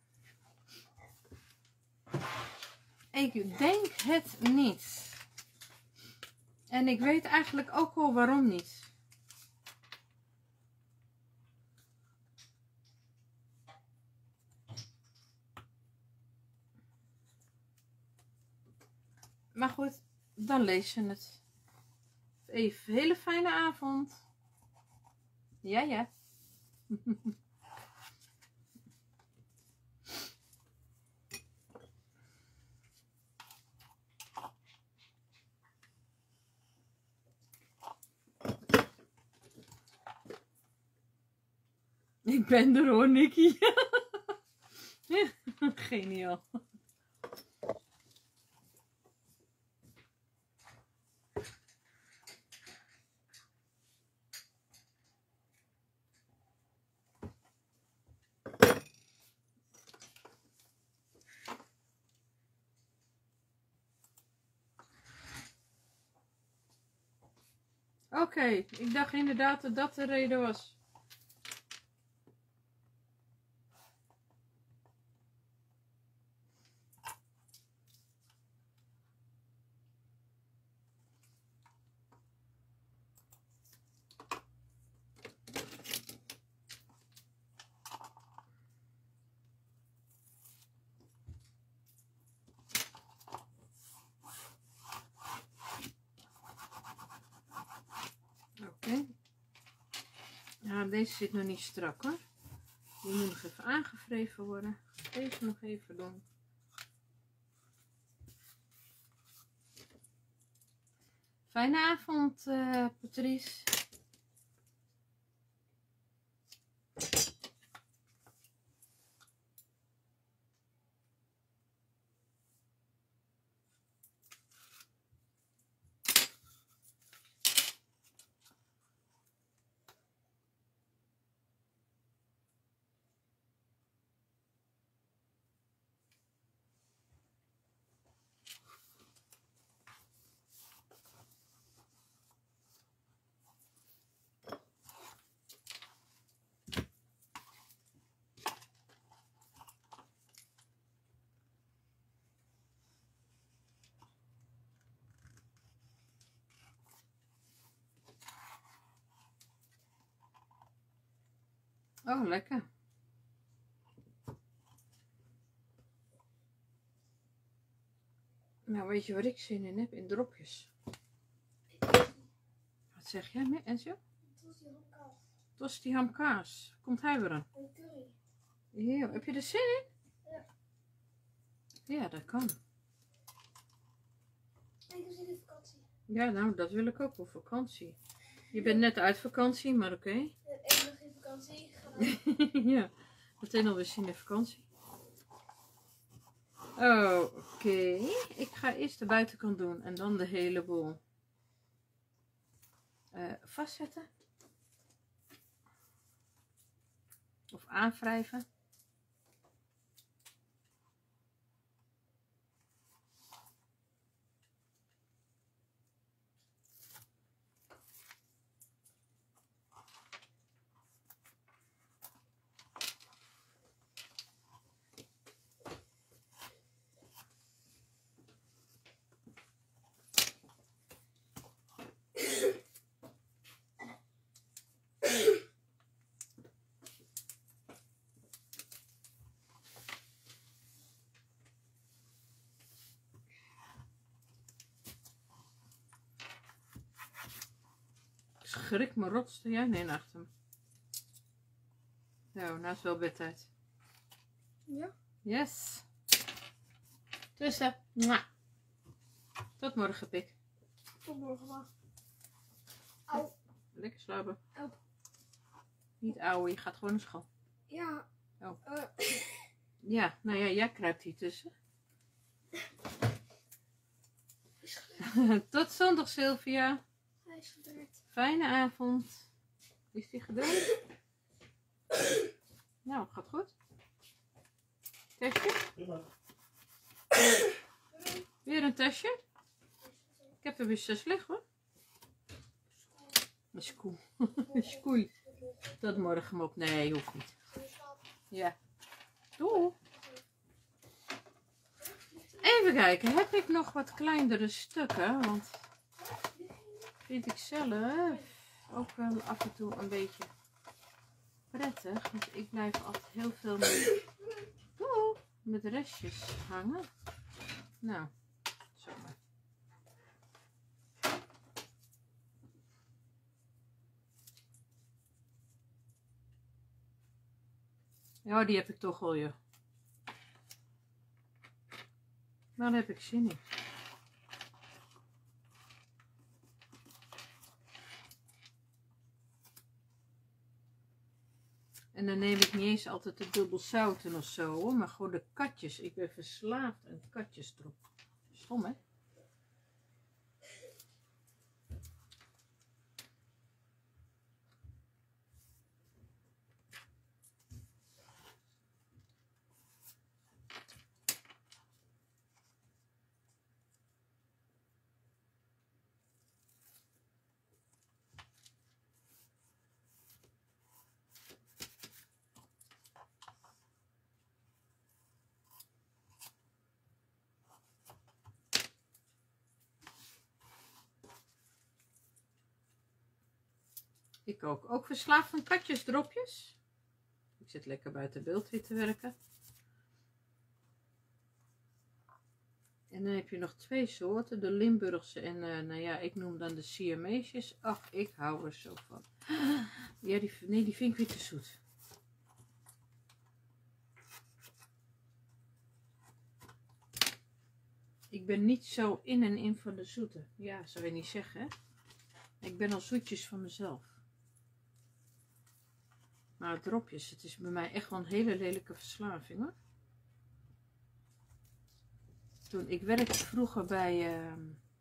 Ik denk het niet. En ik weet eigenlijk ook wel waarom niet. Maar goed, dan lees je het. Even hele fijne avond. Ja, ja. Ik ben er hoor, Nicky. Geniaal. Oké, ik dacht inderdaad dat dat de reden was. Oké. Ja, deze zit nog niet strak hoor. Die moet nog even aangevreven worden. Deze nog even doen. Fijne avond, uh, Patrice. Oh, lekker. Nou, weet je waar ik zin in heb? In dropjes. Wat zeg jij, mee, Enzo? Tosti hamkaas. Tosti hamkaas. Komt hij weer aan? En curry. Ja, heb je er zin in? Ja. Ja, dat kan. En ik heb zin in vakantie. Ja, nou, dat wil ik ook op vakantie. Je bent net uit vakantie, maar oké. Ik heb één dag in vakantie gedaan. Ja, meteen alweer zin in vakantie. Oh, oké. Okay. Ik ga eerst de buitenkant doen en dan de hele boel uh, vastzetten. Of aanwrijven. Schrik me rot, sta jij nee achter me. Nou, nou is wel bedtijd. Ja? Yes. Tussen. Mwah. Tot morgen, pik. Tot morgen, ma. Au. Lekker slapen. Au. Niet ouwe, je gaat gewoon naar school. Ja. Oh. Uh. Ja, nou ja, jij kruipt hier tussen. Tot zondag, Sylvia. Hij is gebeurd. Fijne avond. Is die gedaan? Nou, gaat goed. Testje? Prima. Weer een testje? Ik heb er weer zes liggen hoor. Een skoel. Een skoei. Dat morgen op. Nee, hoeft niet. Ja. Doei. Even kijken. Heb ik nog wat kleinere stukken? Want vind ik zelf ook wel af en toe een beetje prettig. Want ik blijf altijd heel veel met, doei, met restjes hangen. Nou, zo maar. Ja, die heb ik toch al, joh. Maar daar heb ik zin in. En dan neem ik niet eens altijd de dubbel zouten of zo, hoor, maar gewoon de katjes. Ik ben verslaafd aan katjes erop. Stom, hè? Ik ook. Ook verslaafd van katjesdropjes. Ik zit lekker buiten beeld weer te werken. En dan heb je nog twee soorten. De Limburgse en, uh, nou ja, ik noem dan de Siameesjes. Ach, ik hou er zo van. Ja, die, nee, die vind ik weer te zoet. Ik ben niet zo in en in van de zoete. Ja, zou je niet zeggen, hè? Ik ben al zoetjes van mezelf. Maar dropjes, het is bij mij echt wel een hele lelijke verslaving, hoor. Toen, ik werkte vroeger bij, uh,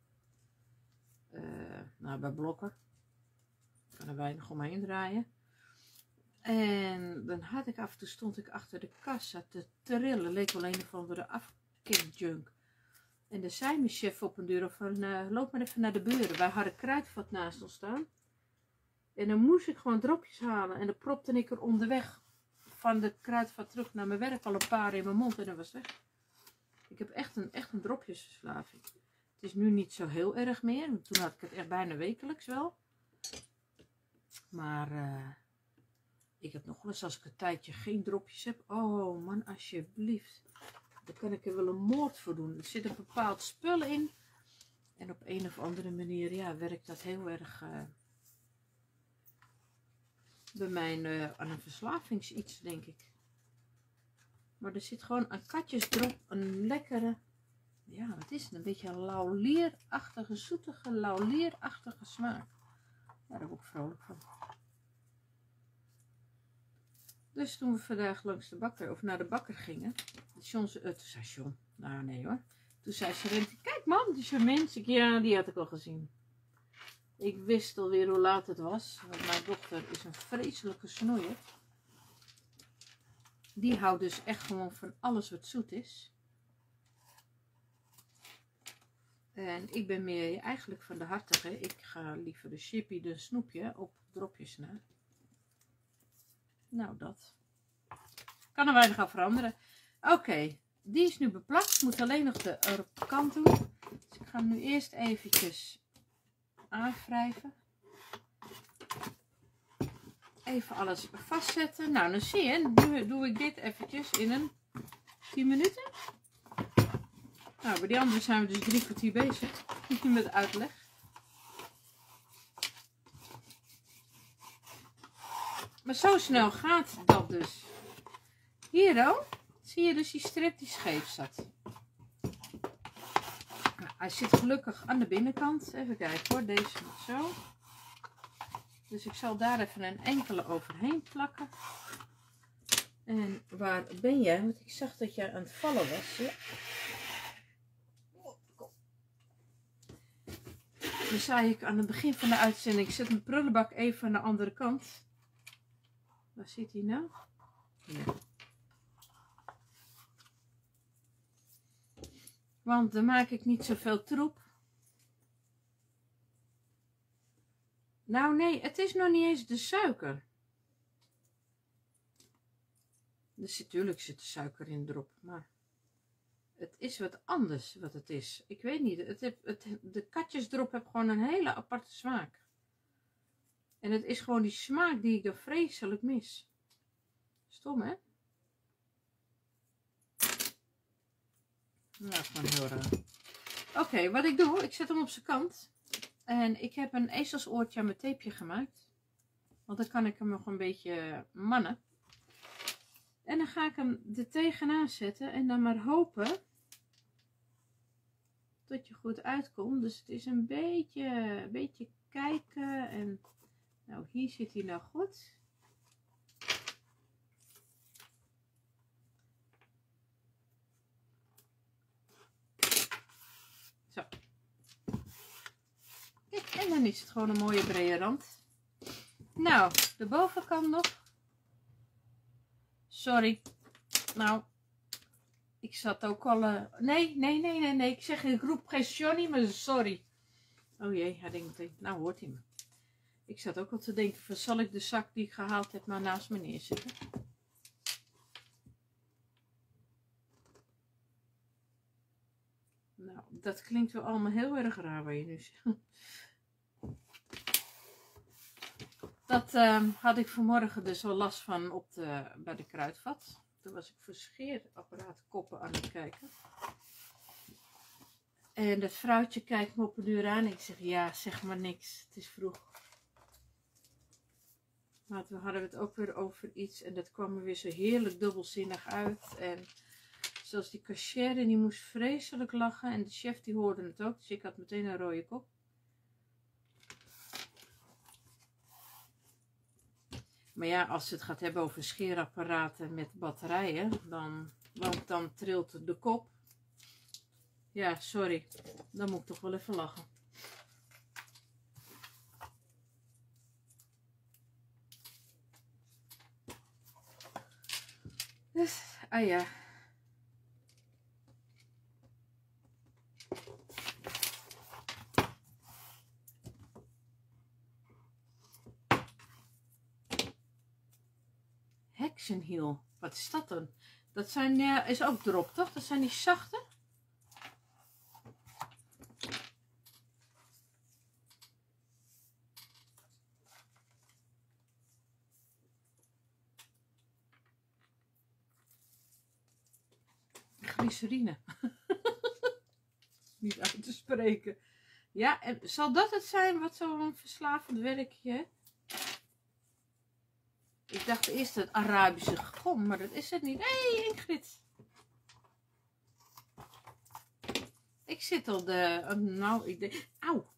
uh, nou, bij Blokker. Ik kan er weinig omheen draaien. En dan had ik af en toe, stond ik achter de kassa te trillen. Leek wel een of andere afkikjunk. En dan zei mijn chef op een deur van, uh, loop maar even naar de buren. Wij hadden kruidvat naast ons staan. En dan moest ik gewoon dropjes halen. En dan propte ik er onderweg van de kruidvat terug naar mijn werk al een paar in mijn mond. En dat was weg. Ik heb echt een, echt een dropjesverslaving. Het is nu niet zo heel erg meer. Toen had ik het echt bijna wekelijks wel. Maar uh, ik heb nog wel eens als ik een tijdje geen dropjes heb. Oh man, alsjeblieft. Dan kan ik er wel een moord voor doen. Er zit een bepaald spul in. En op een of andere manier, ja, werkt dat heel erg uh, bij mij uh, aan een verslavingsiets, denk ik. Maar er zit gewoon een katjesdrop, een lekkere, ja, wat is het? Een beetje een laulierachtige, zoetige, laulierachtige smaak. Ja, daar word ik vrolijk van. Dus toen we vandaag langs de bakker, of naar de bakker gingen, John, uh, toen zei John, nou nee hoor. Toen zei Serente, kijk mam, die Charmins. Ik, ja, die had ik al gezien. Ik wist alweer hoe laat het was, want mijn dochter is een vreselijke snoeier. Die houdt dus echt gewoon van alles wat zoet is. En ik ben meer eigenlijk van de hartige. Ik ga liever de chippy, de snoepje, op dropjes na. Nou, dat. Kan er weinig aan veranderen. Oké, okay, die is nu beplakt. Ik moet alleen nog de kant doen. Dus ik ga hem nu eerst eventjes aanwrijven. Even alles vastzetten. Nou, dan zie je, nu doe ik dit eventjes in een tien minuten. Nou, bij die andere zijn we dus drie kwartier bezig. Met uitleg. Maar zo snel gaat dat dus. Hier ook. Zie je dus die strip die scheef zat. Nou, hij zit gelukkig aan de binnenkant. Even kijken hoor. Deze moet zo. Dus ik zal daar even een enkele overheen plakken. En waar ben jij? Want ik zag dat jij aan het vallen was. Ja. Dan zei ik aan het begin van de uitzending. Ik zet mijn prullenbak even aan de andere kant. Waar zit hij nou? Ja. Want dan maak ik niet zoveel troep. Nou nee, het is nog niet eens de suiker. Dus natuurlijk zit er suiker in erop, maar het is wat anders wat het is. Ik weet niet, het heeft, het, de katjesdrop heeft gewoon een hele aparte smaak. En het is gewoon die smaak die ik dan vreselijk mis. Stom, hè? Nou, gewoon heel raar. Oké, okay, wat ik doe, ik zet hem op zijn kant. En ik heb een ezelsoortje aan mijn tapeje gemaakt. Want dan kan ik hem nog een beetje mannen. En dan ga ik hem er tegenaan zetten. En dan maar hopen dat je goed uitkomt. Dus het is een beetje, een beetje kijken. En nou, hier zit hij nou goed. Zo. Kijk, en dan is het gewoon een mooie brede rand. Nou, de bovenkant nog. Sorry. Nou, ik zat ook al... Uh... Nee, nee, nee, nee, nee. Ik zeg, ik roep geen Johnny, maar sorry. Oh jee, hij denkt, nou hoort hij me. Ik zat ook al te denken, van, zal ik de zak die ik gehaald heb maar naast me neerzetten? Nou, dat klinkt wel allemaal heel erg raar wat je nu zegt. Dat uh, had ik vanmorgen dus wel last van op de, bij de kruidvat. Toen was ik voor scheerapparaatkoppen aan het kijken. En dat vrouwtje kijkt me op een uur aan. Ik zeg, ja, zeg maar niks. Het is vroeg. Maar toen hadden we het ook weer over iets. En dat kwam er weer zo heerlijk dubbelzinnig uit. En zoals die cashier, die moest vreselijk lachen. En de chef die hoorde het ook. Dus ik had meteen een rode kop. Maar ja, als het gaat hebben over scheerapparaten met batterijen. Dan, want dan trilt de kop. Ja, sorry. Dan moet ik toch wel even lachen. Dus, ah ja. Hexenhiel. Wat is dat dan? Dat zijn, uh, is ook drop, toch? Dat zijn die zachte. Glycerine. Niet uit te spreken. Ja, en zal dat het zijn wat zo'n verslavend werkje? Ik dacht eerst het Arabische gom, maar dat is het niet. Hé, hey, Ingrid. Ik zit al de... Oh, nou, ik denk... Auw. Oké.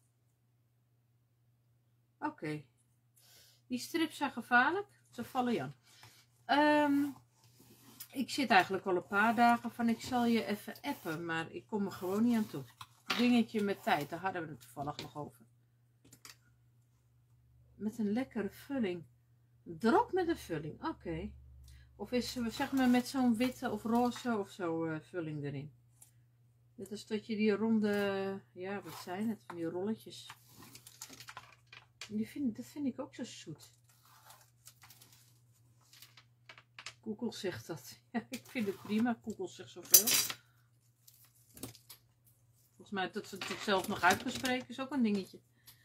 Okay. Die strips zijn gevaarlijk. Ze vallen je aan. Um, ik zit eigenlijk al een paar dagen van ik zal je even appen, maar ik kom er gewoon niet aan toe. Dingetje met tijd, daar hadden we het toevallig nog over. Met een lekkere vulling. Drop met een vulling, oké. Okay. Of is zeg maar met zo'n witte of roze of zo uh, vulling erin. Net als dat je die ronde, ja wat zijn het, van die rolletjes. Die vind, dat vind ik ook zo zoet. Google zegt dat. Ja, ik vind het prima, Google zegt zoveel. Volgens mij dat ze het zelf nog uitgesproken is ook een dingetje.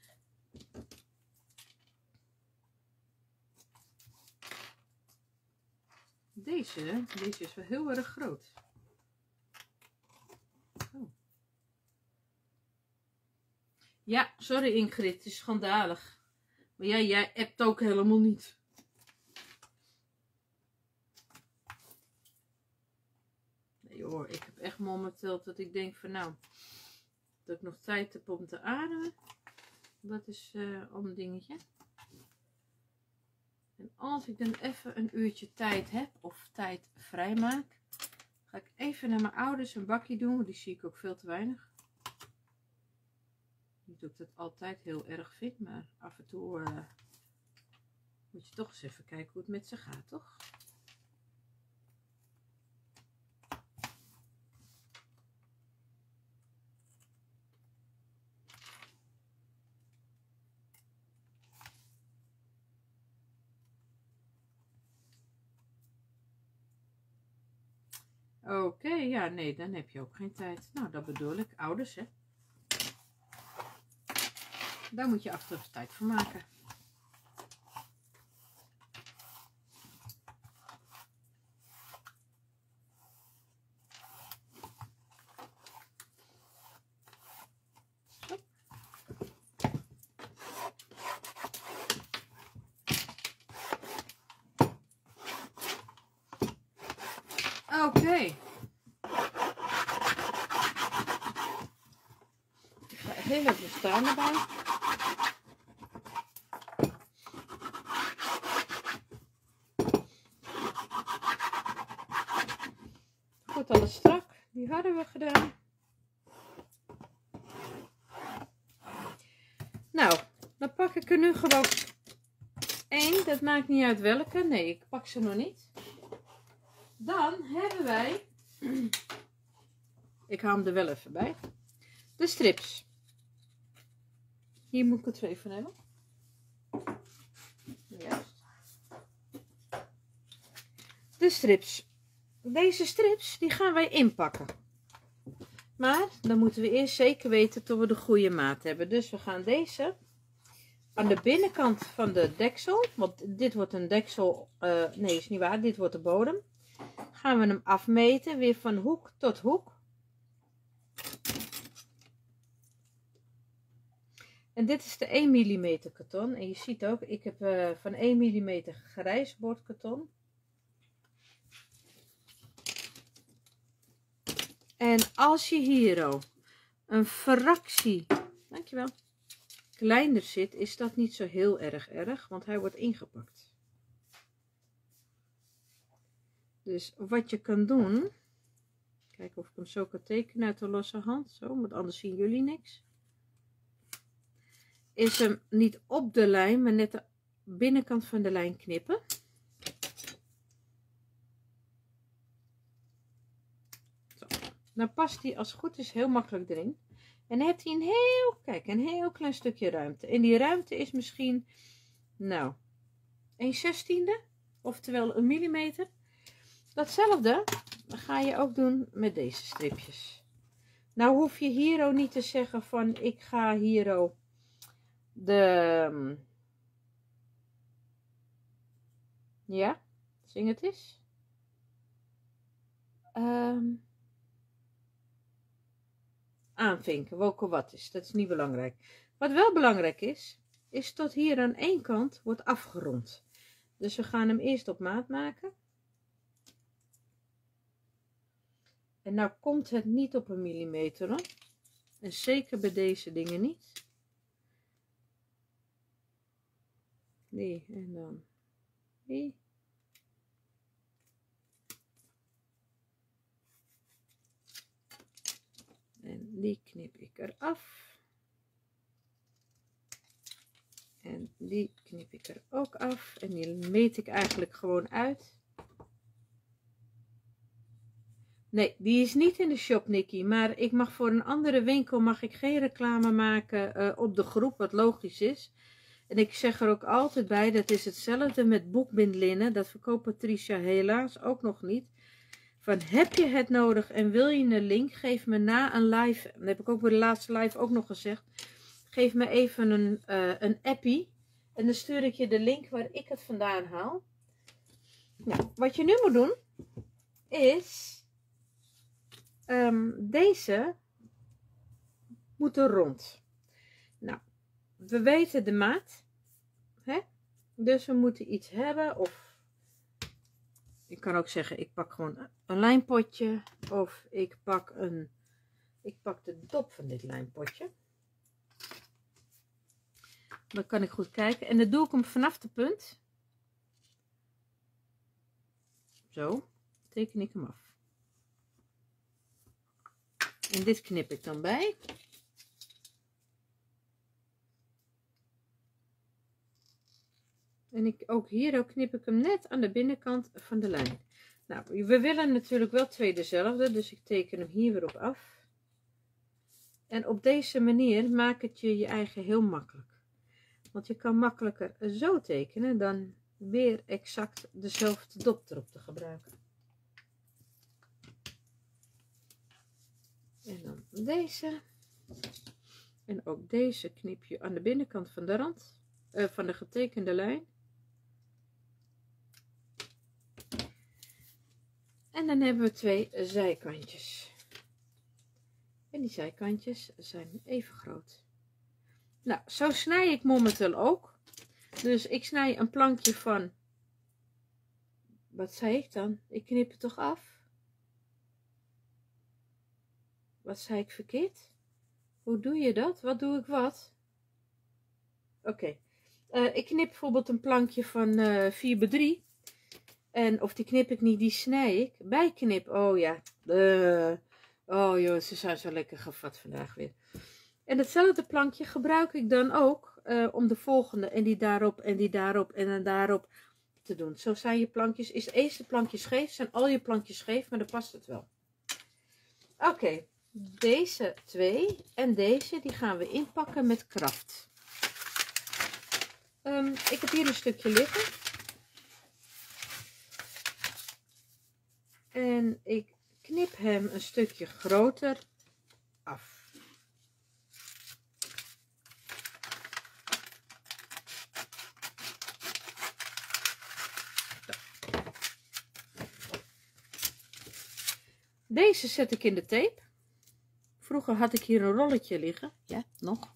Deze, deze is wel heel erg groot. Oh. Ja, sorry Ingrid, het is schandalig. Maar ja, jij appt ook helemaal niet. Nee hoor, ik heb echt momenteel dat ik denk van nou, dat ik nog tijd heb om te ademen. Dat is uh, al een dingetje. En als ik dan even een uurtje tijd heb of tijd vrij maak, ga ik even naar mijn ouders een bakje doen, want die zie ik ook veel te weinig. Niet dat ik dat altijd heel erg vind, maar af en toe uh, moet je toch eens even kijken hoe het met ze gaat, toch? Oké, okay, ja, nee, dan heb je ook geen tijd. Nou, dat bedoel ik. Ouders, hè. Daar moet je af en toe tijd voor maken. Oké. Okay. Ik ga heel even staan erbij. Goed, alles strak. Die hadden we gedaan. Nou, dan pak ik er nu gewoon één. Dat maakt niet uit welke. Nee, ik pak ze nog niet. Dan hebben wij, ik hou hem er wel even bij, de strips. Hier moet ik er twee van hebben. Juist. De strips. Deze strips, die gaan wij inpakken. Maar dan moeten we eerst zeker weten dat we de goede maat hebben. Dus we gaan deze aan de binnenkant van de deksel, want dit wordt een deksel, uh, nee is niet waar, dit wordt de bodem. Gaan we hem afmeten, weer van hoek tot hoek. En dit is de één millimeter karton. En je ziet ook, ik heb uh, van één millimeter grijs bordkarton. En als je hier een fractie, dankjewel, kleiner zit, is dat niet zo heel erg erg, want hij wordt ingepakt. Dus wat je kan doen, kijken of ik hem zo kan tekenen uit de losse hand, zo, want anders zien jullie niks. Is hem niet op de lijn, maar net de binnenkant van de lijn knippen. Zo. Dan past hij als het goed is heel makkelijk erin. En dan heeft hij een heel, kijk, een heel klein stukje ruimte. En die ruimte is misschien, nou, een zestiende, oftewel een millimeter. Datzelfde ga je ook doen met deze stripjes. Nou hoef je hier ook niet te zeggen van ik ga hier ook de, ja, zing het eens. Um, aanvinken, welke wat is. Dat is niet belangrijk. Wat wel belangrijk is, is tot hier aan één kant wordt afgerond. Dus we gaan hem eerst op maat maken. En nou komt het niet op een millimeter hoor. En zeker bij deze dingen niet. Die en dan die. En die knip ik eraf. En die knip ik er ook af. En die meet ik eigenlijk gewoon uit. Nee, die is niet in de shop, Nikki. Maar ik mag voor een andere winkel mag ik geen reclame maken uh, op de groep, wat logisch is. En ik zeg er ook altijd bij, dat is hetzelfde met boekbindlinnen. Dat verkoopt Patricia helaas ook nog niet. Van heb je het nodig en wil je een link, geef me na een live. Dat heb ik ook bij de laatste live ook nog gezegd. Geef me even een, uh, een appie. En dan stuur ik je de link waar ik het vandaan haal. Nou, wat je nu moet doen, is... Um, deze moeten rond. Nou, we weten de maat. Hè? Dus we moeten iets hebben. Of ik kan ook zeggen, ik pak gewoon een lijnpotje. Of ik pak een. Ik pak de dop van dit lijnpotje. Dan kan ik goed kijken. En dan doe ik hem vanaf de punt. Zo teken ik hem af. En dit knip ik dan bij. En ik, ook hier ook knip ik hem net aan de binnenkant van de lijn. Nou, we willen natuurlijk wel twee dezelfde, dus ik teken hem hier weer op af. En op deze manier maak het je je eigen heel makkelijk. Want je kan makkelijker zo tekenen dan weer exact dezelfde dop erop te gebruiken. En dan deze. En ook deze knip je aan de binnenkant van de rand. Uh, van de getekende lijn. En dan hebben we twee zijkantjes. En die zijkantjes zijn even groot. Nou, zo snij ik momenteel ook. Dus ik snij een plankje van... Wat zei ik dan? Ik knip het toch af? Wat zei ik verkeerd? Hoe doe je dat? Wat doe ik wat? Oké. Okay. Uh, ik knip bijvoorbeeld een plankje van uh, vier bij drie. En of die knip ik niet, die snij ik. Bijknip. Oh ja. Uh, oh joh, ze zijn zo lekker gevat vandaag weer. En hetzelfde plankje gebruik ik dan ook. Uh, om de volgende. En die daarop. En die daarop. En dan daarop te doen. Zo zijn je plankjes. Is het eerste plankje scheef? Zijn al je plankjes scheef? Maar dan past het wel. Oké. Okay. Deze twee en deze die gaan we inpakken met kraft. Um, ik heb hier een stukje liggen. En ik knip hem een stukje groter af. Deze zet ik in de tape. Vroeger had ik hier een rolletje liggen. Ja, nog.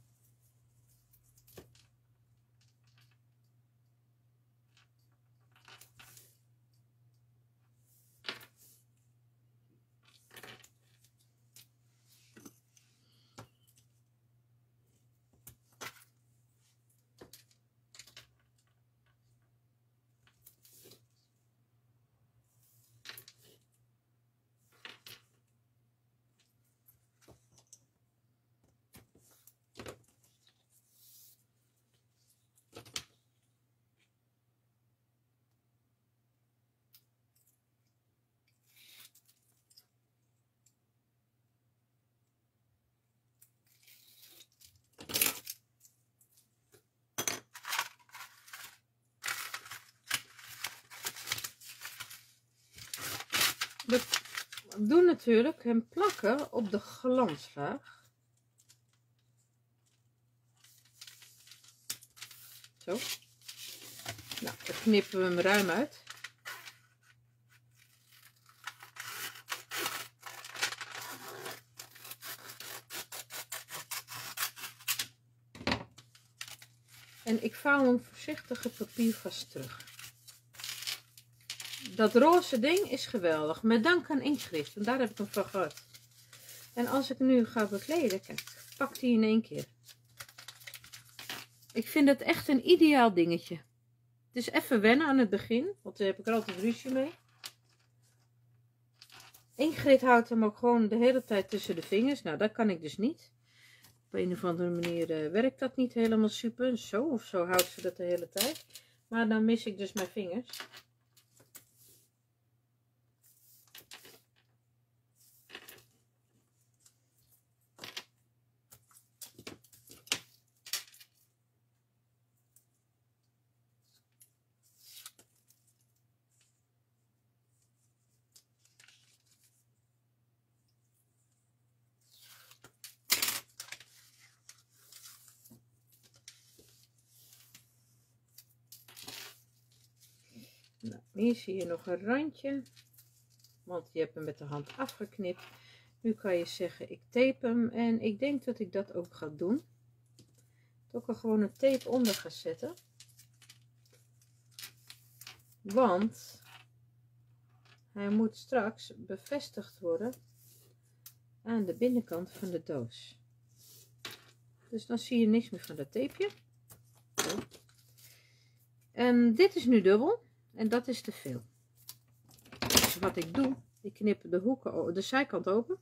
We doen natuurlijk hem plakken op de glanslaag. Zo. Nou, dan knippen we hem ruim uit. En ik vouw hem voorzichtig het papier vast terug. Dat roze ding is geweldig. Met dank aan Ingrid. Want daar heb ik hem van gehad. En als ik nu ga bekleden. Kijk. Pakt hij in één keer. Ik vind het echt een ideaal dingetje. Het is even wennen aan het begin. Want daar heb ik er altijd ruzie mee. Ingrid houdt hem ook gewoon de hele tijd tussen de vingers. Nou, dat kan ik dus niet. Op een of andere manier uh, werkt dat niet helemaal super. Zo of zo houdt ze dat de hele tijd. Maar dan mis ik dus mijn vingers. Nou, hier zie je nog een randje, want je hebt hem met de hand afgeknipt. Nu kan je zeggen, ik tape hem en ik denk dat ik dat ook ga doen. Dat ik er gewoon een tape onder ga zetten. Want hij moet straks bevestigd worden aan de binnenkant van de doos. Dus dan zie je niks meer van dat tapeje. Zo. En dit is nu dubbel. En dat is te veel. Dus wat ik doe, ik knip de hoeken, de zijkant open.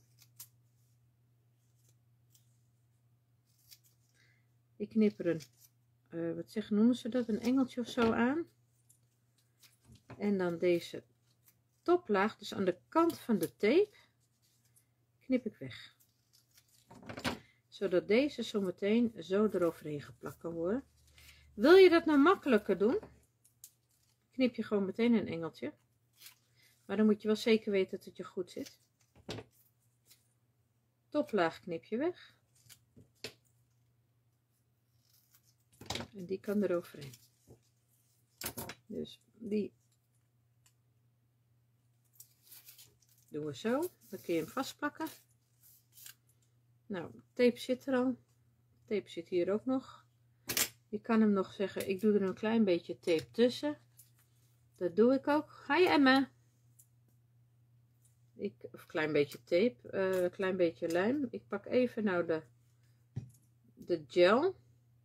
Ik knip er een, uh, wat zeggen, noemen ze dat, een engeltje of zo aan. En dan deze toplaag, dus aan de kant van de tape, knip ik weg. Zodat deze zometeen zo eroverheen geplakt kan worden. Wil je dat nou makkelijker doen? Knip je gewoon meteen een engeltje. Maar dan moet je wel zeker weten dat het je goed zit. Toplaag knip je weg. En die kan er overheen. Dus die doen we zo. Dan kun je hem vastplakken. Nou, tape zit er al. Tape zit hier ook nog. Je kan hem nog zeggen, ik doe er een klein beetje tape tussen. Dat doe ik ook. Hi Emma. Ik, of een klein beetje tape, een uh, klein beetje lijm. Ik pak even nou de, de gel.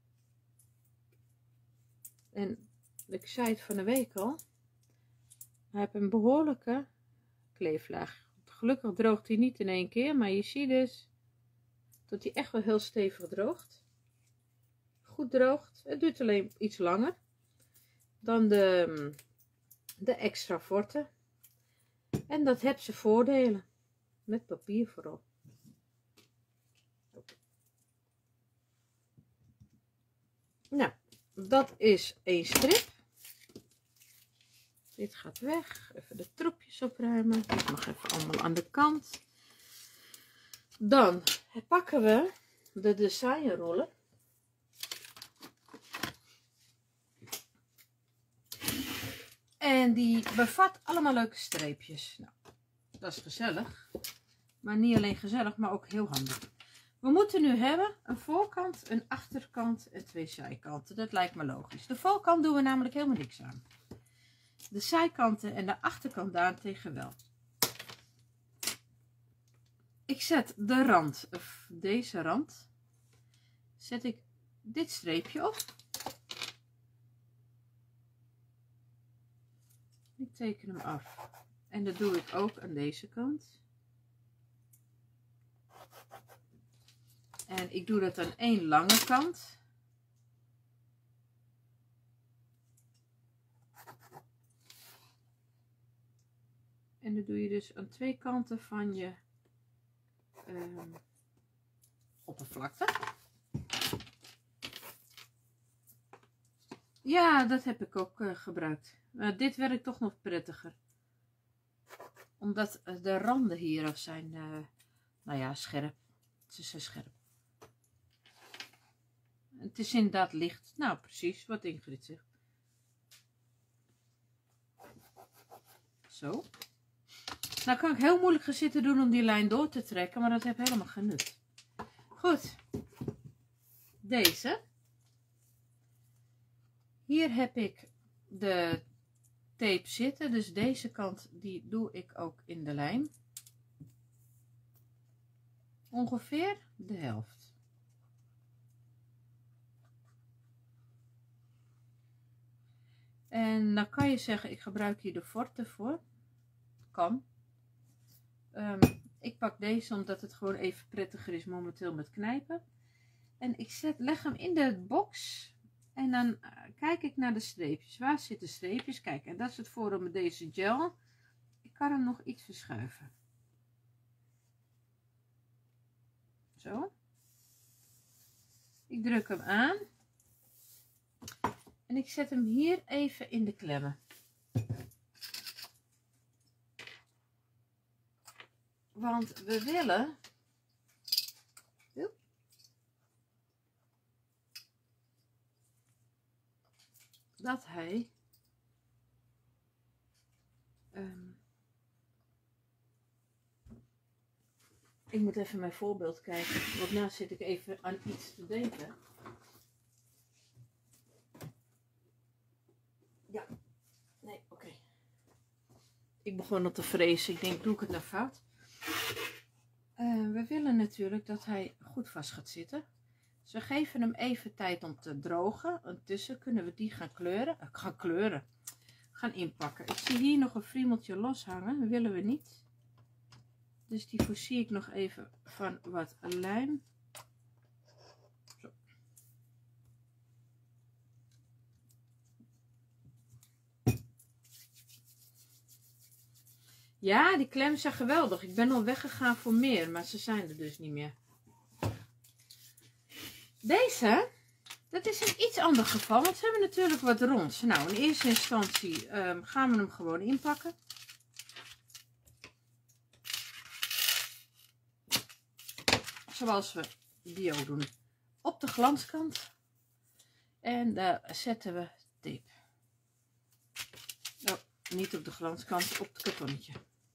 En ik zei het van de week al. Hij heeft een behoorlijke kleeflaag. Gelukkig droogt hij niet in één keer, maar je ziet dus dat hij echt wel heel stevig droogt. Goed droogt. Het duurt alleen iets langer dan de... de extra forte. En dat heeft zijn voordelen. Met papier vooral. Nou, dat is één strip. Dit gaat weg. Even de troepjes opruimen. Dit mag even allemaal aan de kant. Dan pakken we de designroller. En die bevat allemaal leuke streepjes. Nou, dat is gezellig. Maar niet alleen gezellig, maar ook heel handig. We moeten nu hebben een voorkant, een achterkant en twee zijkanten. Dat lijkt me logisch. De voorkant doen we namelijk helemaal niks aan. De zijkanten en de achterkant daartegen wel. Ik zet de rand, of deze rand, zet ik dit streepje op. Ik teken hem af. En dat doe ik ook aan deze kant. En ik doe dat aan één lange kant. En dat doe je dus aan twee kanten van je um, oppervlakte. Ja, dat heb ik ook uh, gebruikt. Uh, dit werkt toch nog prettiger. Omdat uh, de randen hieraf zijn, uh, nou ja, scherp. Ze zijn scherp. Het is inderdaad licht. Nou, precies wat Ingrid zegt. Zo. Nou kan ik heel moeilijk gaan zitten doen om die lijn door te trekken, maar dat heeft helemaal geen nut. Goed. Deze. Hier heb ik de tape zitten, dus deze kant die doe ik ook in de lijn. Ongeveer de helft. En dan kan je zeggen, ik gebruik hier de forte voor. Kan. Um, ik pak deze omdat het gewoon even prettiger is momenteel met knijpen. En ik zet, leg hem in de box. En dan uh, kijk ik naar de streepjes. Waar zitten streepjes? Kijk, en dat is het voordeel met deze gel. Ik kan hem nog iets verschuiven. Zo. Ik druk hem aan. En ik zet hem hier even in de klemmen. Want we willen dat hij um, ik moet even mijn voorbeeld kijken, want nu zit ik even aan iets te denken. Ja, nee, oké. Okay. Ik begon al te vrezen. Ik denk, doe ik het nou fout? Uh, we willen natuurlijk dat hij goed vast gaat zitten. Dus we geven hem even tijd om te drogen. Intussen kunnen we die gaan kleuren. Uh, gaan kleuren. Gaan inpakken. Ik zie hier nog een friemeltje los hangen. Dat willen we niet. Dus die voorzie ik nog even van wat lijm. Zo. Ja, die klem zijn geweldig. Ik ben al weggegaan voor meer, maar ze zijn er dus niet meer. Deze, dat is een iets ander geval, want ze hebben natuurlijk wat ronds. Nou, in eerste instantie um, gaan we hem gewoon inpakken. Zoals we die ook doen. Op de glanskant. En daar zetten we tape. Oh, niet op de glanskant, op het kartonnetje.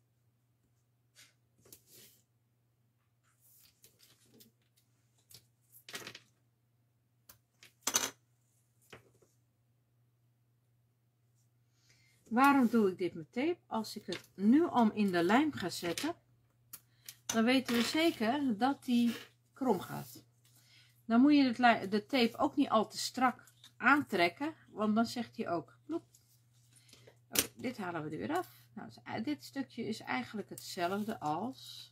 Waarom doe ik dit met tape? Als ik het nu al in de lijm ga zetten, dan weten we zeker dat die krom gaat. Dan moet je de tape ook niet al te strak aantrekken, want dan zegt hij ook ploep. Okay, dit halen we er weer af. Nou, dit stukje is eigenlijk hetzelfde als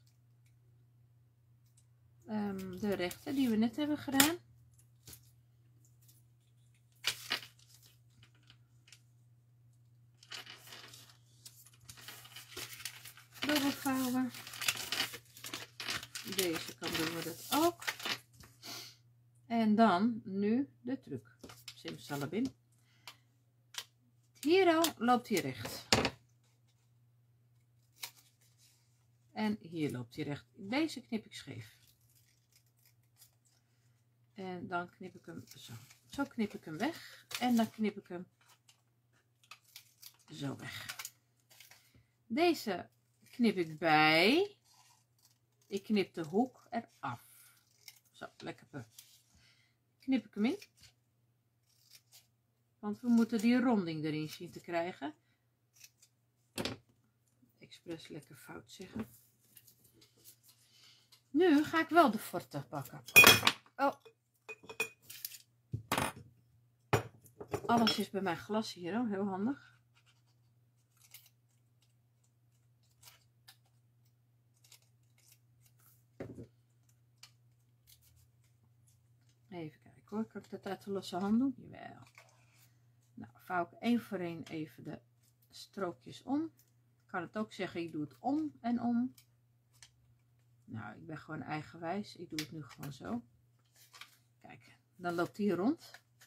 um, de rechte die we net hebben gedaan. Dubbelvouwen. Deze kant doen we dat ook. En dan nu de truc. Simsalabim. Hier loopt hij recht. En hier loopt hij recht. Deze knip ik scheef. En dan knip ik hem zo. Zo knip ik hem weg. En dan knip ik hem zo weg. Deze knip ik bij. Ik knip de hoek eraf. Zo, lekker puff. Knip ik hem in. Want we moeten die ronding erin zien te krijgen. Expres lekker fout zeggen. Nu ga ik wel de forte pakken. Oh. Alles is bij mij glas hier, oh, heel handig. Even kijken hoor, kan ik dat uit de losse hand doen? Jawel. Nou, vouw ik één voor één even de strookjes om. Ik kan het ook zeggen, ik doe het om en om. Nou, ik ben gewoon eigenwijs. Ik doe het nu gewoon zo. Kijk, dan loopt die rond.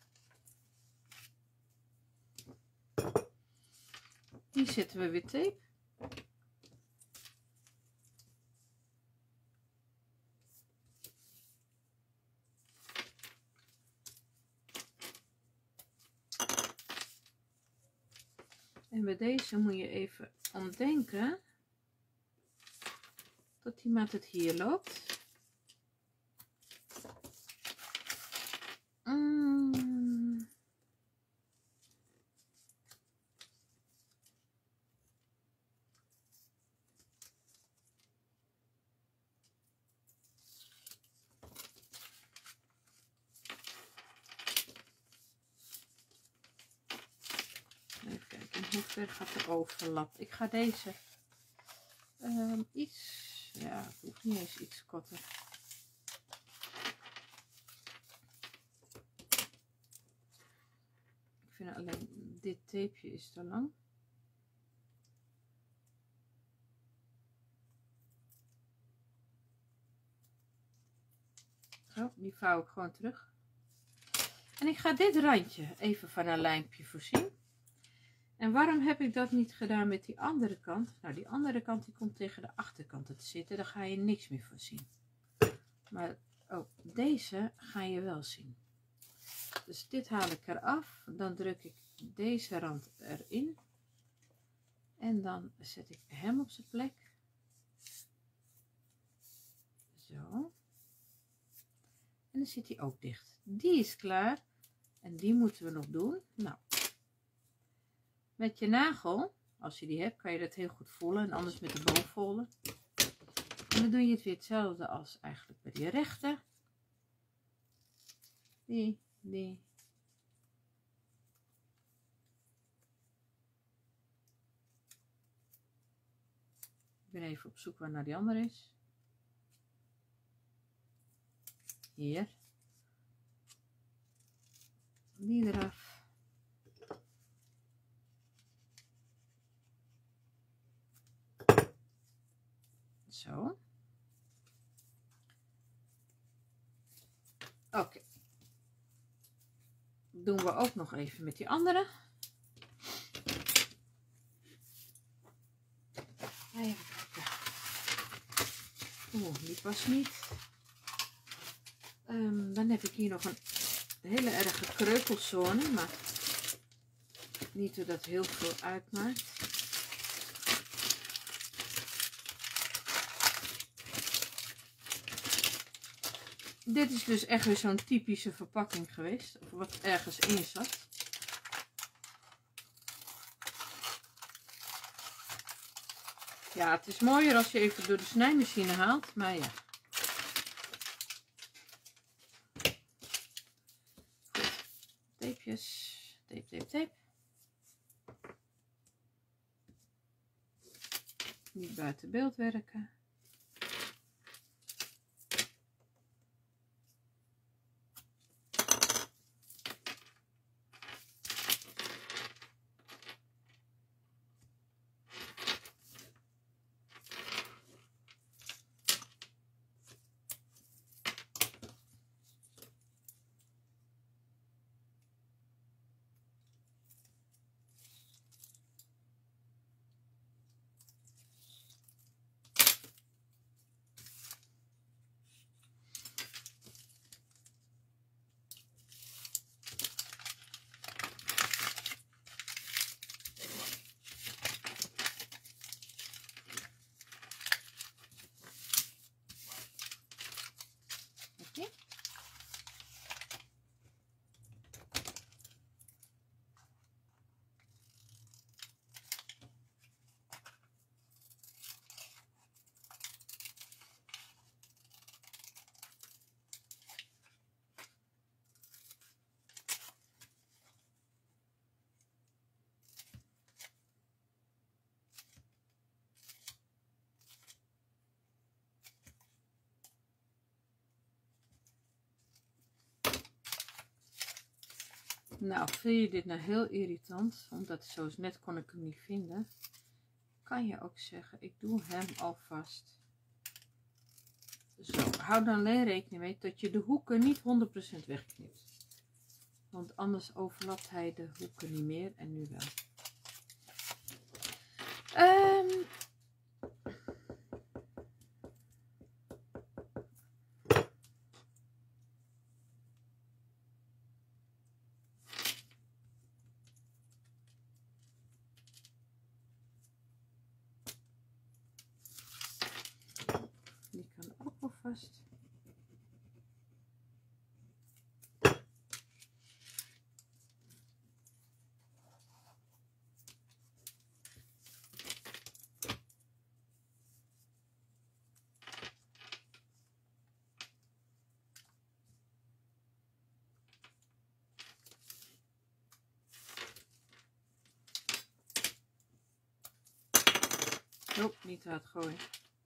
Die zetten we weer tape. En bij deze moet je even omdenken dat die maat het hier loopt. Mm. Even kijken, hoe ver gaat de overlap? Ik ga deze um, iets, ja, het hoeft niet eens iets korter. Ik vind alleen dit tapeje is te lang. Zo, die vouw ik gewoon terug. En ik ga dit randje even van een lijmpje voorzien. En waarom heb ik dat niet gedaan met die andere kant? Nou, die andere kant die komt tegen de achterkant te zitten. Daar ga je niks meer van zien. Maar ook deze ga je wel zien. Dus dit haal ik eraf. Dan druk ik deze rand erin. En dan zet ik hem op zijn plek. Zo. En dan zit hij ook dicht. Die is klaar. En die moeten we nog doen. Nou. Met je nagel, als je die hebt, kan je dat heel goed voelen. En anders met de bovenvolen. En dan doe je het weer hetzelfde als eigenlijk bij die rechter. Die, die. Ik ben even op zoek waar naar die andere is. Hier. Die eraf. Zo. Oké. Okay. Doen we ook nog even met die andere. Even kijken. Oeh, die past niet. Um, dan heb ik hier nog een hele erge kreukelzone, maar niet dat dat heel veel uitmaakt. Dit is dus echt weer zo'n typische verpakking geweest, of wat ergens in zat. Ja, het is mooier als je even door de snijmachine haalt, maar ja. Tapejes, tape, tape, tape. Niet buiten beeld werken. Nou, vind je dit nou heel irritant? Omdat zo net kon ik hem niet vinden. Kan je ook zeggen, ik doe hem alvast. Zo, hou dan alleen rekening mee dat je de hoeken niet honderd procent wegknipt. Want anders overlapt hij de hoeken niet meer en nu wel. Um, die kan ook wel vast. Oh, niet te hard gooien.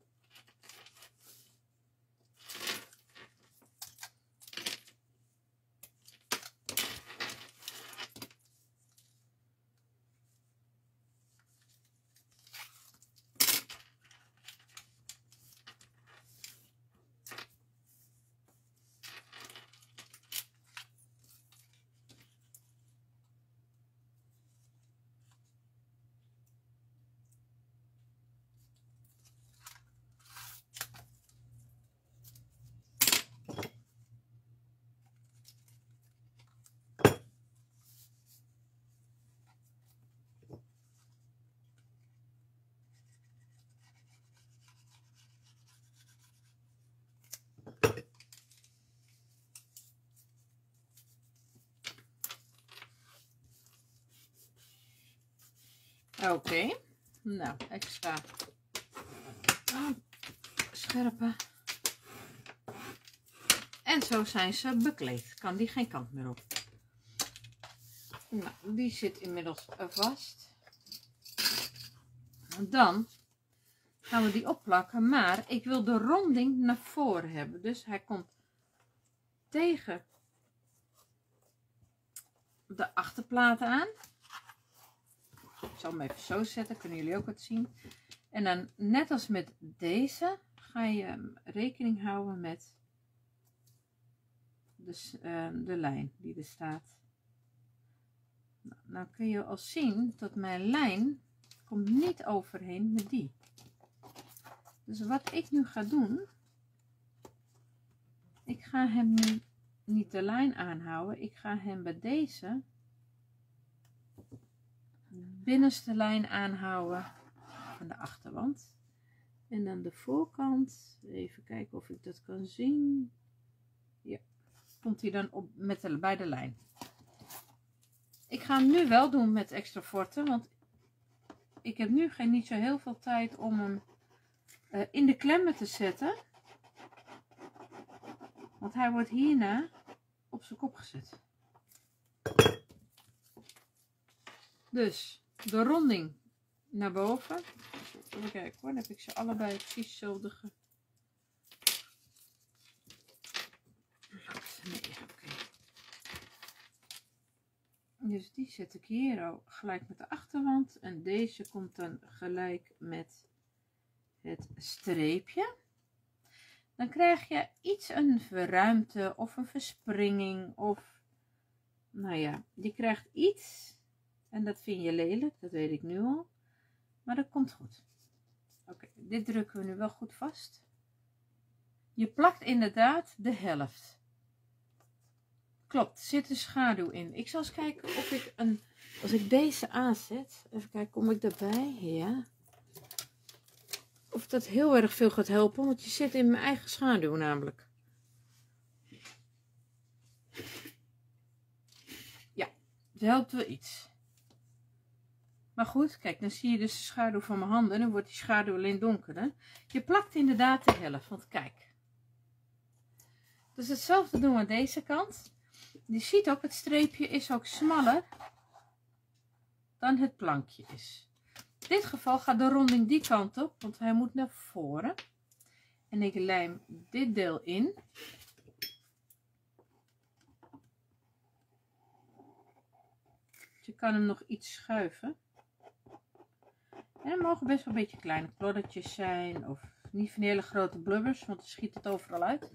Oké, okay. Nou, extra oh, scherpe. En zo zijn ze bekleed. Kan die geen kant meer op. Nou, die zit inmiddels vast. Dan gaan we die opplakken, maar ik wil de ronding naar voren hebben. Dus hij komt tegen de achterplaat aan. Ik zal hem even zo zetten, kunnen jullie ook wat zien. En dan net als met deze ga je rekening houden met de, uh, de lijn die er staat. Nou, nou kun je al zien dat mijn lijn komt niet overheen met die. Dus wat ik nu ga doen, ik ga hem nu niet de lijn aanhouden. Ik ga hem bij deze binnenste lijn aanhouden van de achterwand. En dan de voorkant, even kijken of ik dat kan zien. Ja, komt hij dan op met de, bij de lijn. Ik ga hem nu wel doen met extra forten, want ik heb nu geen, niet zo heel veel tijd om hem uh, in de klemmen te zetten. Want hij wordt hierna op zijn kop gezet. Dus de ronding naar boven. Even kijken hoor, dan heb ik ze allebei precies hetzelfde ge... Nee, okay. Dus die zet ik hier al gelijk met de achterwand. En deze komt dan gelijk met het streepje. Dan krijg je iets een ruimte of een verspringing. Of, nou ja, je krijgt iets. En dat vind je lelijk, dat weet ik nu al. Maar dat komt goed. Oké, okay, dit drukken we nu wel goed vast. Je plakt inderdaad de helft. Klopt, er zit een schaduw in. Ik zal eens kijken of ik een... Als ik deze aanzet... Even kijken, kom ik daarbij? Ja. Of dat heel erg veel gaat helpen. Want je zit in mijn eigen schaduw namelijk. Ja, het helpt wel iets. Maar goed, kijk, dan zie je dus de schaduw van mijn handen. En dan wordt die schaduw alleen donkerder. Je plakt inderdaad de helft. Want kijk. Dus hetzelfde doen we aan deze kant. Je ziet ook, het streepje is ook smaller dan het plankje is. In dit geval gaat de ronding die kant op, want hij moet naar voren. En ik lijm dit deel in. je kan hem nog iets schuiven. En er mogen best wel een beetje kleine kloddertjes zijn. Of niet van die hele grote blubbers, want dan schiet het overal uit.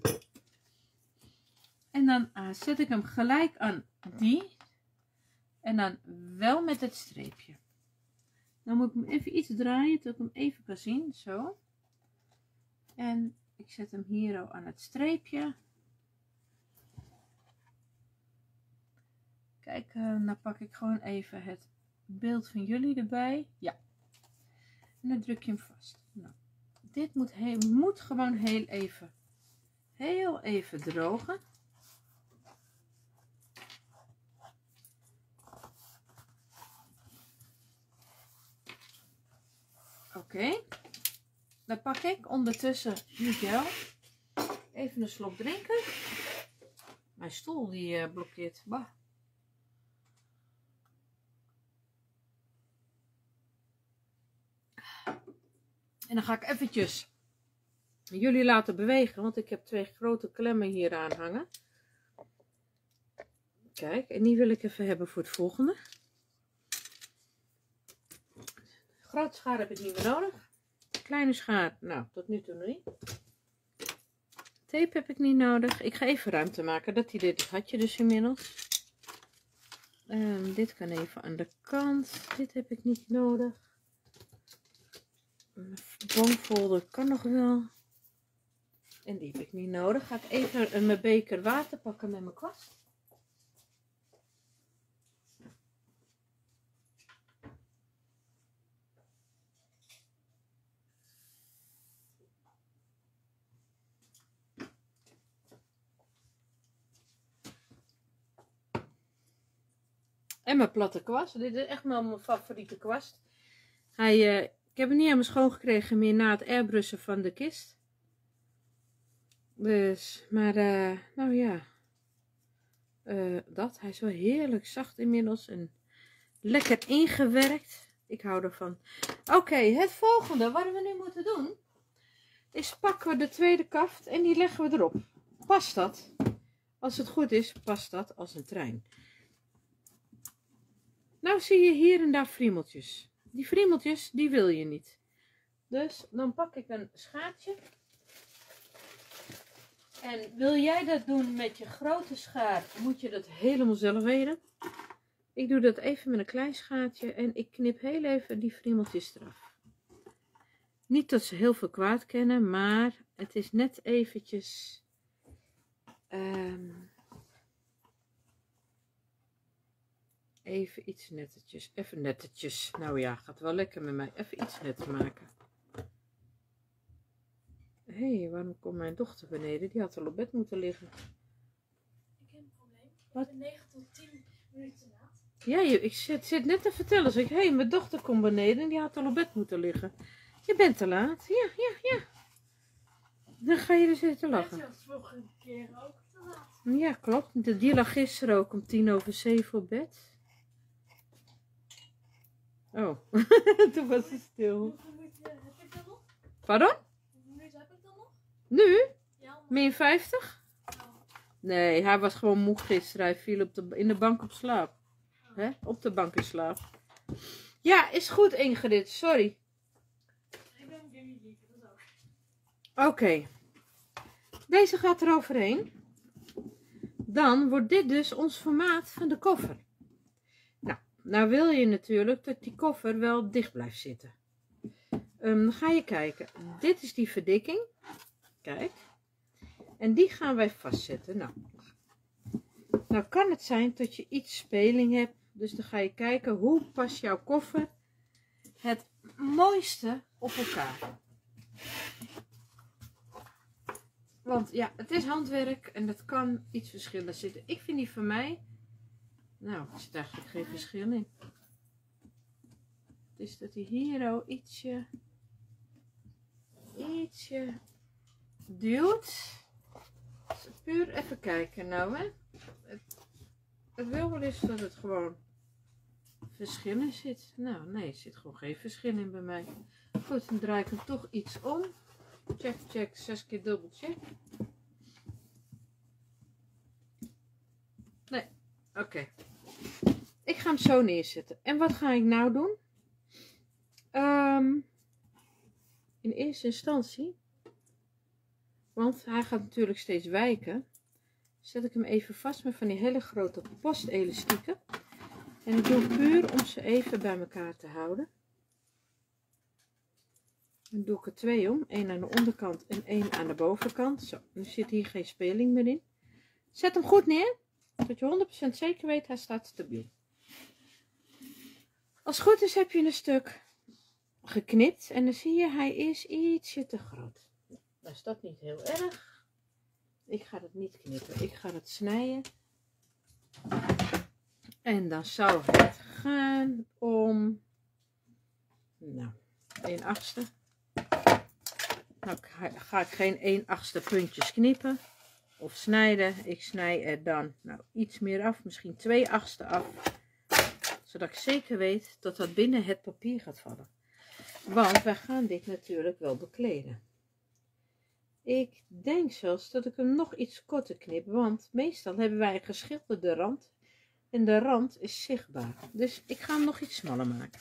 En dan uh, zet ik hem gelijk aan die. En dan wel met het streepje. Dan moet ik hem even iets draaien, tot ik hem even kan zien. Zo. En ik zet hem hier al aan het streepje. Kijk, uh, dan pak ik gewoon even het beeld van jullie erbij. Ja. En dan druk je hem vast. Nou, dit moet, heel, moet gewoon heel even, heel even drogen. Oké. Okay. Dan pak ik ondertussen Miguel even een slok drinken. Mijn stoel die uh, blokkeert. Bah. En dan ga ik eventjes jullie laten bewegen, want ik heb twee grote klemmen hier aan hangen. Kijk, en die wil ik even hebben voor het volgende. Grote schaar heb ik niet meer nodig. Kleine schaar, nou, tot nu toe niet. Tape heb ik niet nodig. Ik ga even ruimte maken, dat idee dat had je dus inmiddels. Um, dit kan even aan de kant. Dit heb ik niet nodig. Een bankfolder kan nog wel. En die heb ik niet nodig. Ga ik even mijn beker water pakken met mijn kwast. En mijn platte kwast. Dit is echt wel mijn favoriete kwast. Hij... Uh, Ik heb hem niet helemaal schoon gekregen meer na het airbrushen van de kist. Dus, maar, uh, nou ja. Uh, dat, hij is wel heerlijk zacht inmiddels. En lekker ingewerkt. Ik hou ervan. Oké, okay, het volgende wat we nu moeten doen. Is pakken we de tweede kaft en die leggen we erop. Past dat? Als het goed is, past dat als een trein. Nou zie je hier en daar friemeltjes. Die friemeltjes, die wil je niet. Dus dan pak ik een schaartje. En wil jij dat doen met je grote schaar, moet je dat helemaal zelf weten. Ik doe dat even met een klein schaartje en ik knip heel even die friemeltjes eraf. Niet dat ze heel veel kwaad kennen, maar het is net eventjes... Um, Even iets nettetjes. Even nettetjes. Nou ja, gaat wel lekker met mij. Even iets netter maken. Hé, hey, waarom komt mijn dochter beneden? Die had al op bed moeten liggen. Ik heb een probleem. Ik Wat? ben negen tot tien minuten laat. Ja, je, ik zit, zit net te vertellen. Zeg, hé, hey, mijn dochter komt beneden en die had al op bed moeten liggen. Je bent te laat. Ja, ja, ja. Dan ga je dus zitten lachen. Net zoals vorige keer ook te laat. Ja, klopt. Die lag gisteren ook om tien over zeven op bed. Oh, toen was het stil. Hoeveel minuten heb ik dan nog? Pardon? Hoeveel minuten heb ik dan nog? Nu? Ja, Min vijftig? oh. Nee, hij was gewoon moe gisteren. Hij viel op de, in de bank op slaap. Hè? Op de bank in slaap. Ja, is goed Ingrid, sorry. Ik ben Jimmy Lief, dat ook. Oké. Okay. Deze gaat er overheen. Dan wordt dit dus ons formaat van de koffer. Nou, nou wil je natuurlijk dat die koffer wel dicht blijft zitten. Um, dan ga je kijken. Dit is die verdikking. Kijk. En die gaan wij vastzetten. Nou, nou kan het zijn dat je iets speling hebt. Dus dan ga je kijken hoe past jouw koffer het mooiste op elkaar. Want ja, het is handwerk en dat kan iets verschillen zitten. Ik vind die van mij, nou, er zit eigenlijk geen verschil in. Het is dat hij hier al ietsje, ietsje duwt. Dus puur even kijken nou, hè. Het, het wil wel eens dat het gewoon verschil in zit. Nou, nee, er zit gewoon geen verschil in bij mij. Goed, dan draai ik hem toch iets om. Check, check, zes keer dubbel check. Nee, oké. Okay. ik ga hem zo neerzetten. En wat ga ik nou doen? Um, in eerste instantie, want hij gaat natuurlijk steeds wijken, zet ik hem even vast met van die hele grote postelastieken. En ik doe het puur om ze even bij elkaar te houden. Dan doe ik er twee om. één aan de onderkant en één aan de bovenkant. Zo, nu zit hier geen speling meer in. Zet hem goed neer. Zodat je honderd procent zeker weet, hij staat stabiel. Als het goed is heb je een stuk geknipt. En dan zie je, hij is ietsje te groot. Nou, dan is dat niet heel erg. Ik ga het niet knippen. Ik ga het snijden. En dan zou het gaan om, nou, één achtste. Nou ga ik geen één achtste puntjes knippen of snijden. Ik snij er dan nou, iets meer af, misschien twee achtste af. Zodat ik zeker weet dat dat binnen het papier gaat vallen. Want wij gaan dit natuurlijk wel bekleden. Ik denk zelfs dat ik hem nog iets korter knip. Want meestal hebben wij een geschilderde rand. En de rand is zichtbaar. Dus ik ga hem nog iets smaller maken.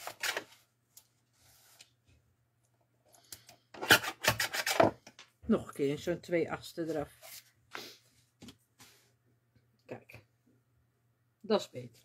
Nog een keer zo'n twee achtste eraf. Kijk. Dat is beter.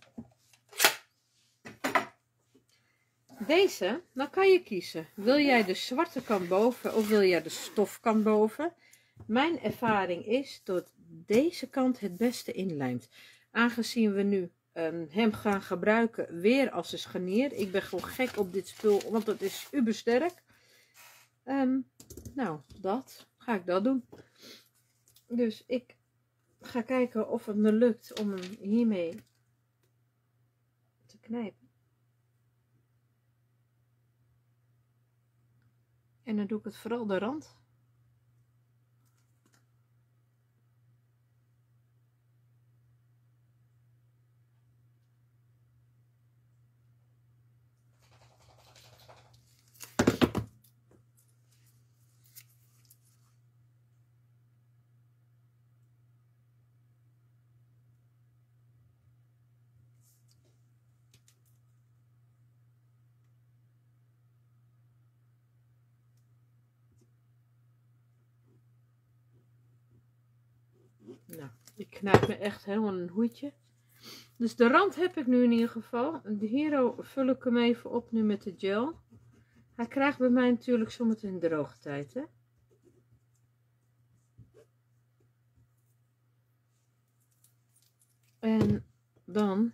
Deze, dan kan je kiezen. Wil jij de zwarte kant boven of wil jij de stofkant boven? Mijn ervaring is dat deze kant het beste inlijmt. Aangezien we nu um, hem gaan gebruiken weer als een scharnier. Ik ben gewoon gek op dit spul, want het is ubersterk. Um, nou, dat. Ga ik dat doen. Dus ik ga kijken of het me lukt om hem hiermee te knijpen. En dan doe ik het vooral de rand. Nou, ik knijp me echt helemaal een hoedje. Dus de rand heb ik nu in ieder geval. Hier vul ik hem even op nu met de gel. Hij krijgt bij mij natuurlijk zometeen droogtijd, hè. En dan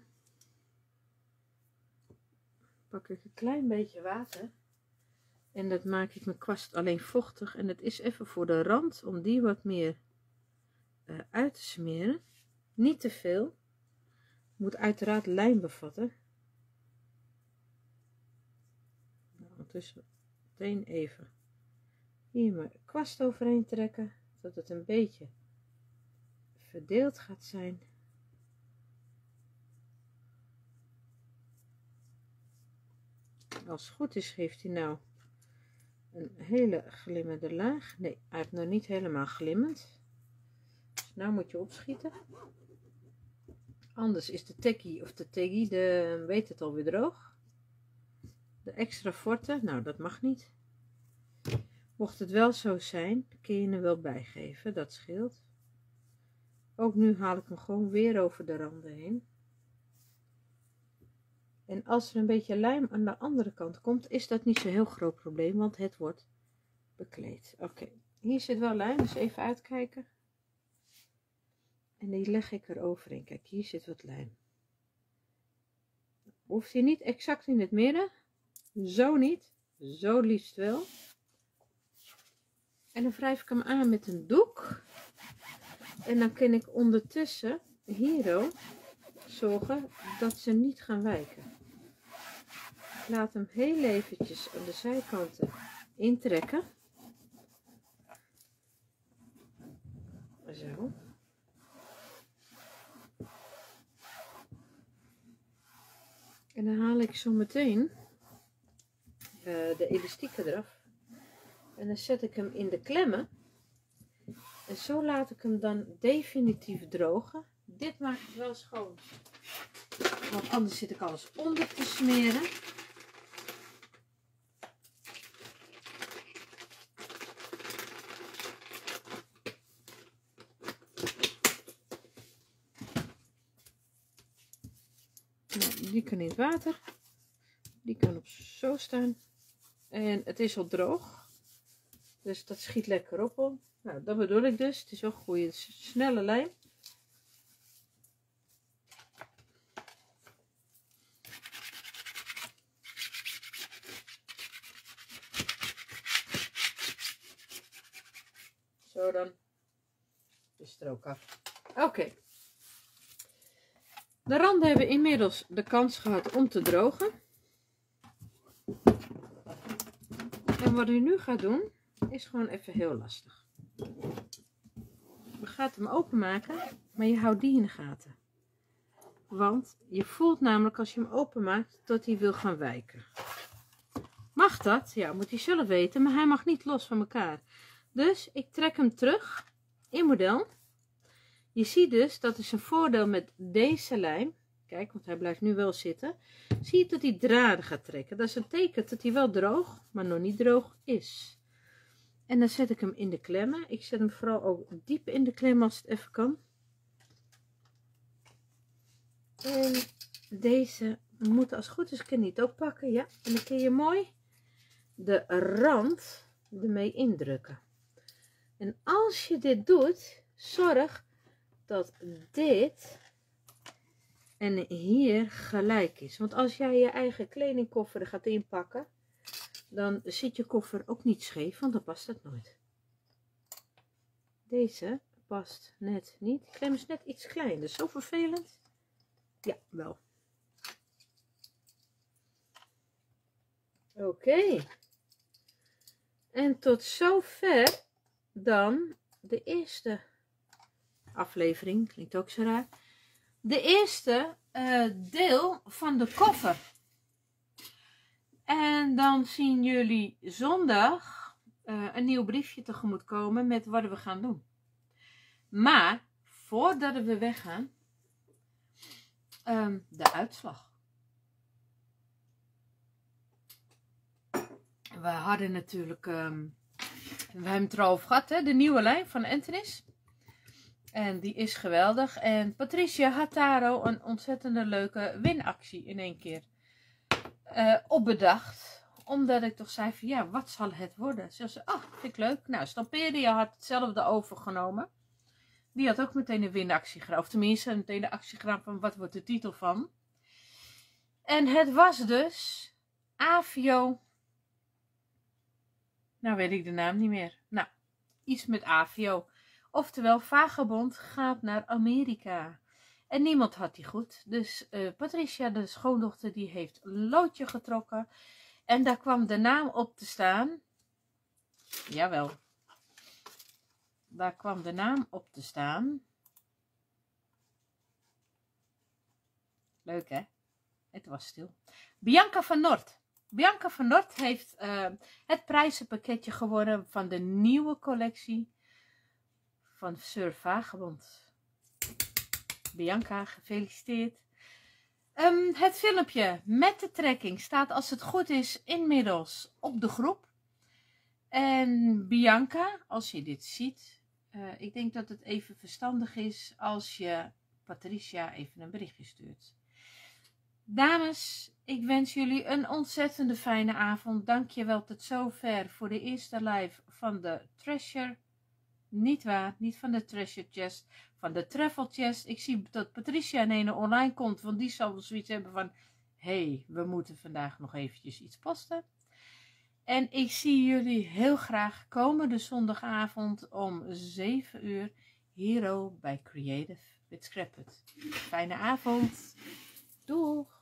pak ik een klein beetje water. En dat maak ik mijn kwast alleen vochtig. En het is even voor de rand om die wat meer uh, uit te smeren. Niet te veel. Moet uiteraard lijm bevatten. Nou, ondertussen meteen even hier mijn kwast overheen trekken. Zodat het een beetje verdeeld gaat zijn. Als het goed is heeft hij nou een hele glimmende laag. Nee, hij heeft nog niet helemaal glimmend. Dus nou moet je opschieten. Anders is de tekkie of de teggie, de weet het alweer droog. De extra forte, nou dat mag niet. Mocht het wel zo zijn, kun je hem wel bijgeven, dat scheelt. Ook nu haal ik hem gewoon weer over de randen heen. En als er een beetje lijm aan de andere kant komt, is dat niet zo'n heel groot probleem, want het wordt bekleed. Oké, okay. Hier zit wel lijm, dus even uitkijken. En die leg ik er overheen. Kijk, hier zit wat lijm. Hoeft hij niet exact in het midden. Zo niet. Zo liefst wel. En dan wrijf ik hem aan met een doek. En dan kan ik ondertussen hier zorgen dat ze niet gaan wijken. Ik laat hem heel eventjes aan de zijkanten intrekken. Zo. En dan haal ik zo meteen uh, de elastieken eraf. En dan zet ik hem in de klemmen. En zo laat ik hem dan definitief drogen. dit maakt het wel schoon. Want anders zit ik alles onder te smeren. Nou, die kan in het water. Die kan op zo staan. En het is al droog. Dus dat schiet lekker op. Al. Nou, dat bedoel ik dus. Het is wel goede, snelle lijm. Zo dan. Is het er ook af. Oké. Okay. De randen hebben inmiddels de kans gehad om te drogen. En wat u nu gaat doen, is gewoon even heel lastig. Je gaat hem openmaken, maar je houdt die in de gaten. Want je voelt namelijk als je hem openmaakt dat hij wil gaan wijken. Mag dat? Ja, moet hij zelf weten, maar hij mag niet los van elkaar. Dus ik trek hem terug in model. Je ziet dus, dat is een voordeel met deze lijm. Kijk, want hij blijft nu wel zitten. Zie je dat hij draden gaat trekken. Dat is een teken dat hij wel droog, maar nog niet droog is. En dan zet ik hem in de klemmen. Ik zet hem vooral ook diep in de klem als het even kan. En deze moet als het goed is, kan je het ook pakken. Ja, en dan kun je mooi de rand ermee indrukken. En als je dit doet, zorg dat dit en hier gelijk is. Want als jij je eigen kledingkoffer er gaat inpakken, dan zit je koffer ook niet scheef, want dan past het nooit. Deze past net niet. De klem is net iets klein, dus zo vervelend. Ja, wel. Oké. Okay. En tot zover dan de eerste aflevering. Klinkt ook zo raar. De eerste uh, deel van de koffer. En dan zien jullie zondag uh, een nieuw briefje tegemoet komen met wat we gaan doen. Maar voordat we weggaan, um, de uitslag. We hadden natuurlijk, um, we hebben het erover gehad, hè, de nieuwe lijn van Entenis. En die is geweldig. En Patricia had daar al een ontzettende leuke winactie in één keer uh, opbedacht. Omdat ik toch zei van ja, wat zal het worden? Ze zei, oh, vind ik leuk. Nou, Stamperia had hetzelfde overgenomen. Die had ook meteen een winactie gedaan. Of tenminste, meteen de actie gedaan van wat wordt de titel van. En het was dus Avio. Nou weet ik de naam niet meer. Nou, iets met Avio. Oftewel, Vagebond gaat naar Amerika. En niemand had die goed. Dus uh, Patricia, de schoondochter, die heeft een loodje getrokken. En daar kwam de naam op te staan. Jawel. Daar kwam de naam op te staan. Leuk, hè? Het was stil. Bianca van Noord. Bianca van Noord heeft uh, het prijzenpakketje gewonnen van de nieuwe collectie van Sir Vagebond. Bianca, gefeliciteerd. Um, het filmpje met de trekking staat, als het goed is, inmiddels op de groep. En Bianca, als je dit ziet, uh, ik denk dat het even verstandig is als je Patricia even een berichtje stuurt. Dames, ik wens jullie een ontzettende fijne avond. Dankjewel tot zover voor de eerste live van de Treasure. Niet waar, niet van de Treasure Chest, van de Travel Chest. Ik zie dat Patricia in ene online komt, want die zal wel zoiets hebben van, hé, hey, we moeten vandaag nog eventjes iets posten. En ik zie jullie heel graag komende zondagavond om zeven uur hier bij Creative with Scrapit. Fijne avond. Doeg!